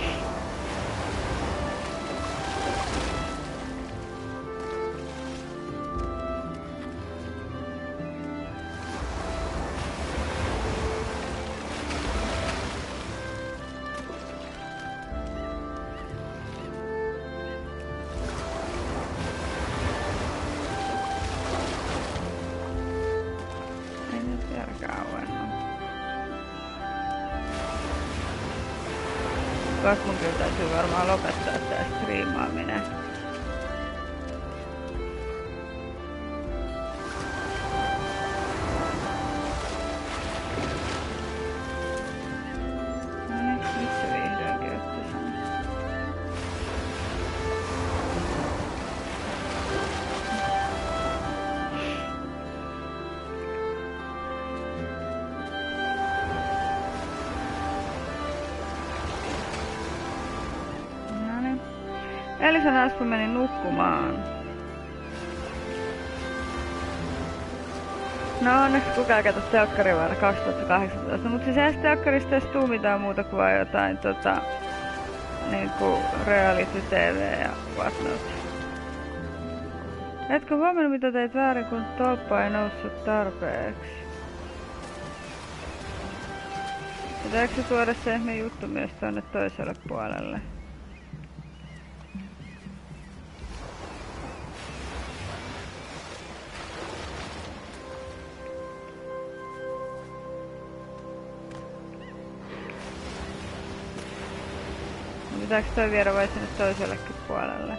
Kas mun kyllä täytyy varmaan lopettaa tää striimaaminen. Noniin, nyt se vihdoinkin otti sen. Elisan Aspu meni nukkumaan. No onneksi kukaan kato telkkari vuonna 2018, mutta siis ei telkkarista edes tuu mitään muuta kuin vaan jotain niinku reality TV ja whatnot. Etkö huomannut mitä teit väärin, kun tolppa ei noussut tarpeeksi? Pitääkö se tuoda se ihme juttu myös tonne toiselle puolelle? Pitääkö toi viedä vai sinne toisellekin puolelle?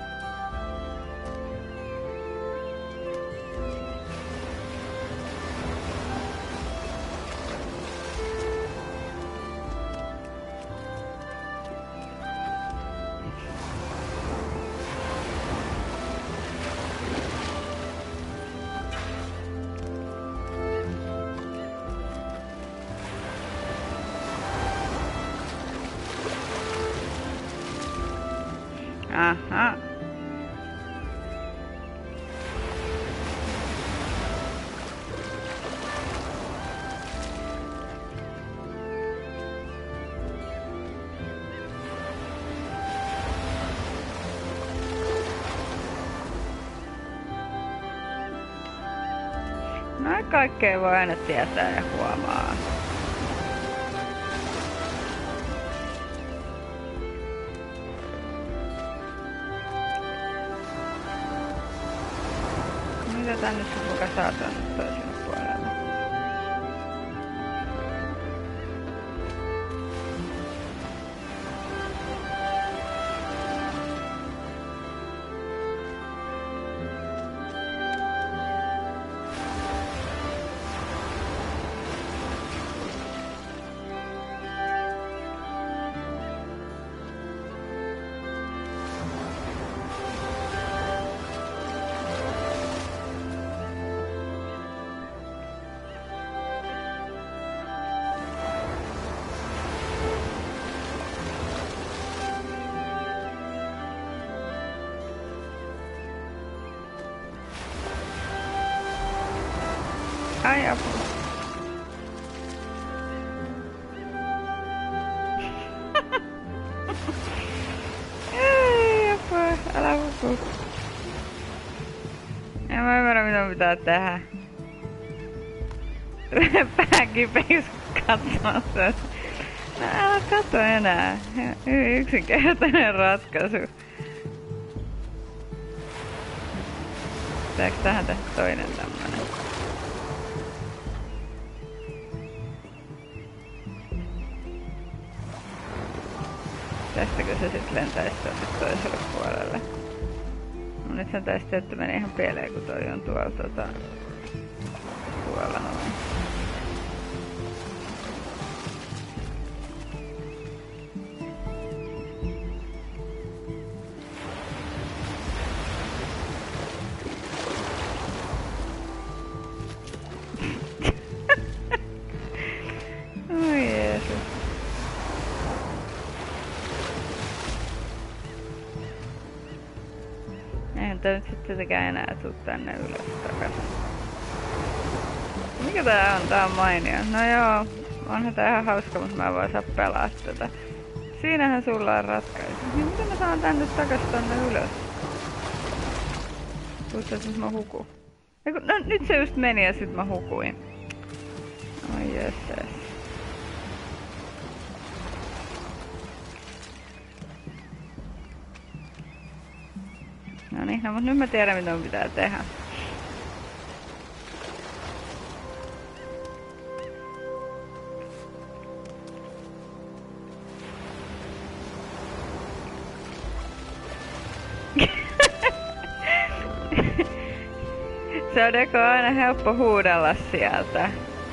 Aha. No kaikkea voi aina tietää ja huomaa. Mitä tänne sit muka saa tonne toiselle puolelle? Ai apua. Ei apua, älä huku. En mä ymmärrä mitä pitää tehdä. Pää kipeiksi katsomaan sen. No älä katso enää. Yksinkertainen ratkaisu. Pitääkö tähän tehdä toinen tämmönen? Tästäkö se sit lentäisi tuonne toiselle puolelle? No nyt sen tästä, että meni ihan pieleen, kun toi on tuolla tuolla noin. Oi Jeesus. että nyt sitten tietenkään enää tuu tänne ylös takaisin. Mikä tää on? Tää on mainio. No joo, onhan tää ihan hauska, mutta mä en voi saa pelaa tätä. Siinähän sulla on ratkaisu. Niin miten mä saan tän nyt takas tonne ylös? Puhutaan, että mä hukun. No nyt se just meni ja sit mä hukuin. Oi jösses. Noniin, no mut nyt mä tiedän mitä mun pitää tehdä. Se on Deko aina helppo huudella sieltä.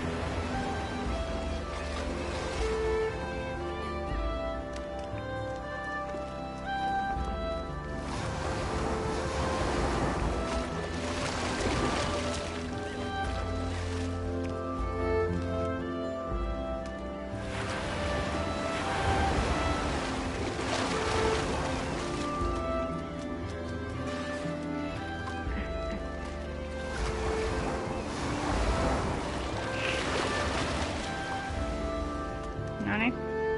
Noniin.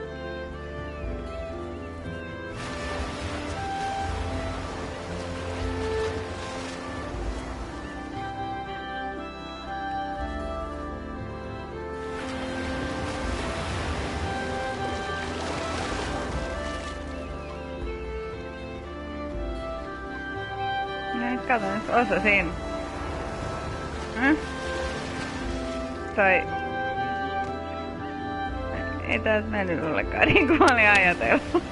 No kato nyt, osasin. Tai ei tää mennyt ollenkaan niin kuin mä olin ajatellut.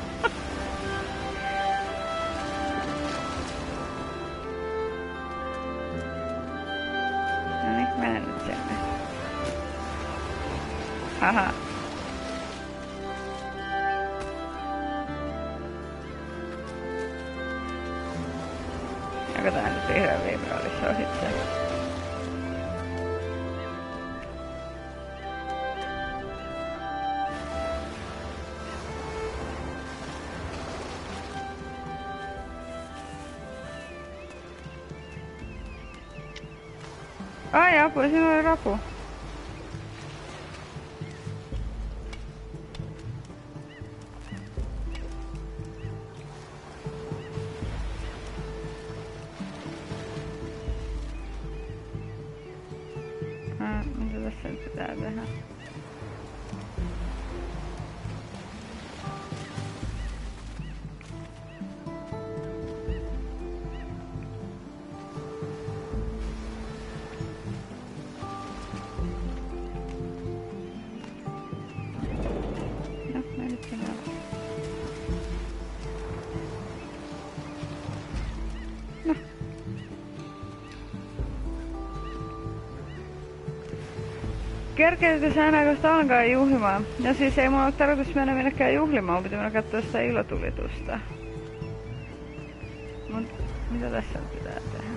Noniin, mene nyt sinne. Haha. Joko tää nyt vihreän viime olisi ohitse? Ai apua, siinä oli rapu. Mitä tässä nyt pitää tehdä? Kerkeetkö sä enää kohta alkaa juhlimaan? No siis ei mulla ole tarkoitus mennä minnekään juhlimaan, mun pitää mennä katsoa sitä ilotulitusta. Mut mitä tässä pitää tehdä?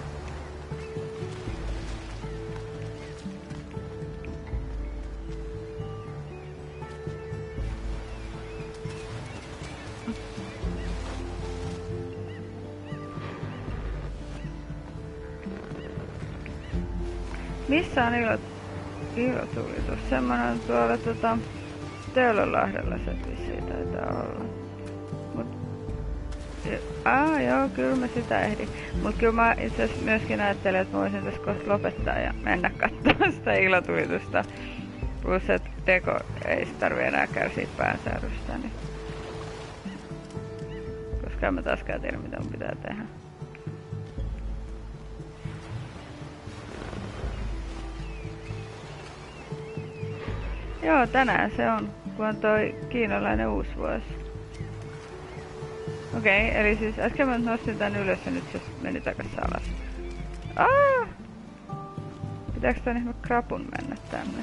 Missä on ilotulitus? Semmonen on tuolla Töölönlahdella se vissiin taitaa olla. Joo, kyllä mä sitä ehdin. Mut kyllä mä itse asiassa myöskin ajattelin, että mä voisin tässä kohta lopettaa ja mennä katsomaan sitä ilotulitusta. Plus, että Deko ei tarvi enää kärsiä päänsärrystä. Niin. Koska en mä taaskaan tiedä mitä mun pitää tehdä. Joo, tänään se on, kun on toi kiinalainen uusvuosi. Okei, eli siis äsken mä nostin tän ylös ja nyt se meni takas alas. Pitääkö tän ihme krapun mennä tänne?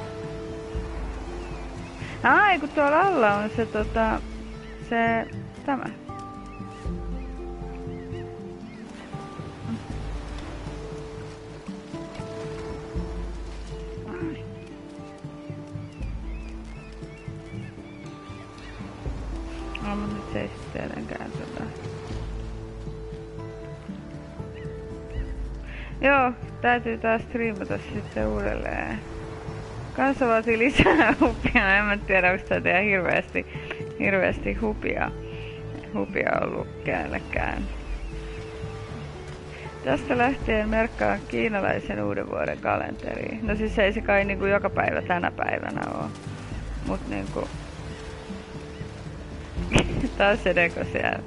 Ai, kun tuolla alla on se tämä. No, mutta nyt se ei sitten tietenkään Joo, täytyy taas striimata sitten uudelleen. Kansa vaatii lisää hupia, en mä tiedä, onko tää tehdä hirveästi hupia ollut kenellekään. Tästä lähtien merkkaan kiinalaisen uuden vuoden kalenteriin. No siis ei se kai niinku joka päivä tänä päivänä oo. Mut niinku... taas edeko siellä.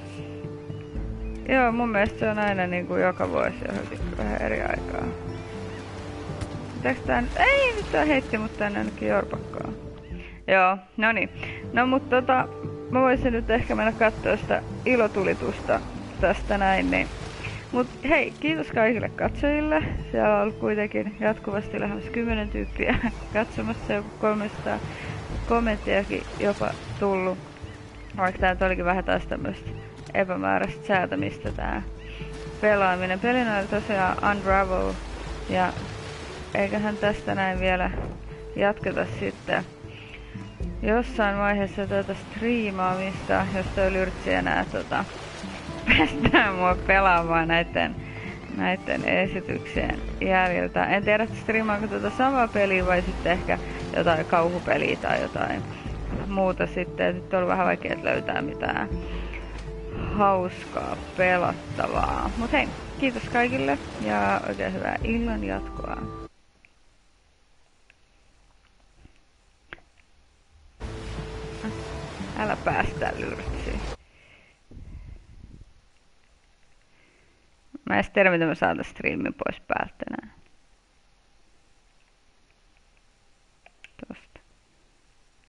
Joo, mun mielestä se on aina niinku joka vuosi johonkin vähän eri aikaa. Pitääks tää nyt... Ei, nyt tää heitti mut tänne ainakin jorpakkoon. Joo, noniin. No mut mä voisin nyt ehkä mennä kattoo sitä ilotulitusta tästä näin, niin... Mut hei, kiitos kaikille katsojille. Siellä on ollut kuitenkin jatkuvasti lähemmäs 10 tyyppiä katsomassa, joku 300 kommenttiakin jopa tullut. Vaikka tää nyt olikin vähän taas tämmöstä epämääräistä säätämistä tää pelaaminen. Pelinä oli tosiaan Unravel ja eiköhän tästä näin vielä jatketa sitten jossain vaiheessa tätä striimaamista, jos toi Lyrtsi enää päästään mua pelaamaan näitten esityksien jäljiltä. En tiedä, että striimaanko tätä samaa peliä vai sitten ehkä jotain kauhupeliä tai jotain muuta sitten. Nyt on vähän vaikea löytää mitään hauskaa pelattavaa. Mut hei, kiitos kaikille ja oikein hyvää illan jatkoa. Älä päästä Lyrtsiin. Mä en edes tiedä, miten mä saan tämän striimin pois päältä enää.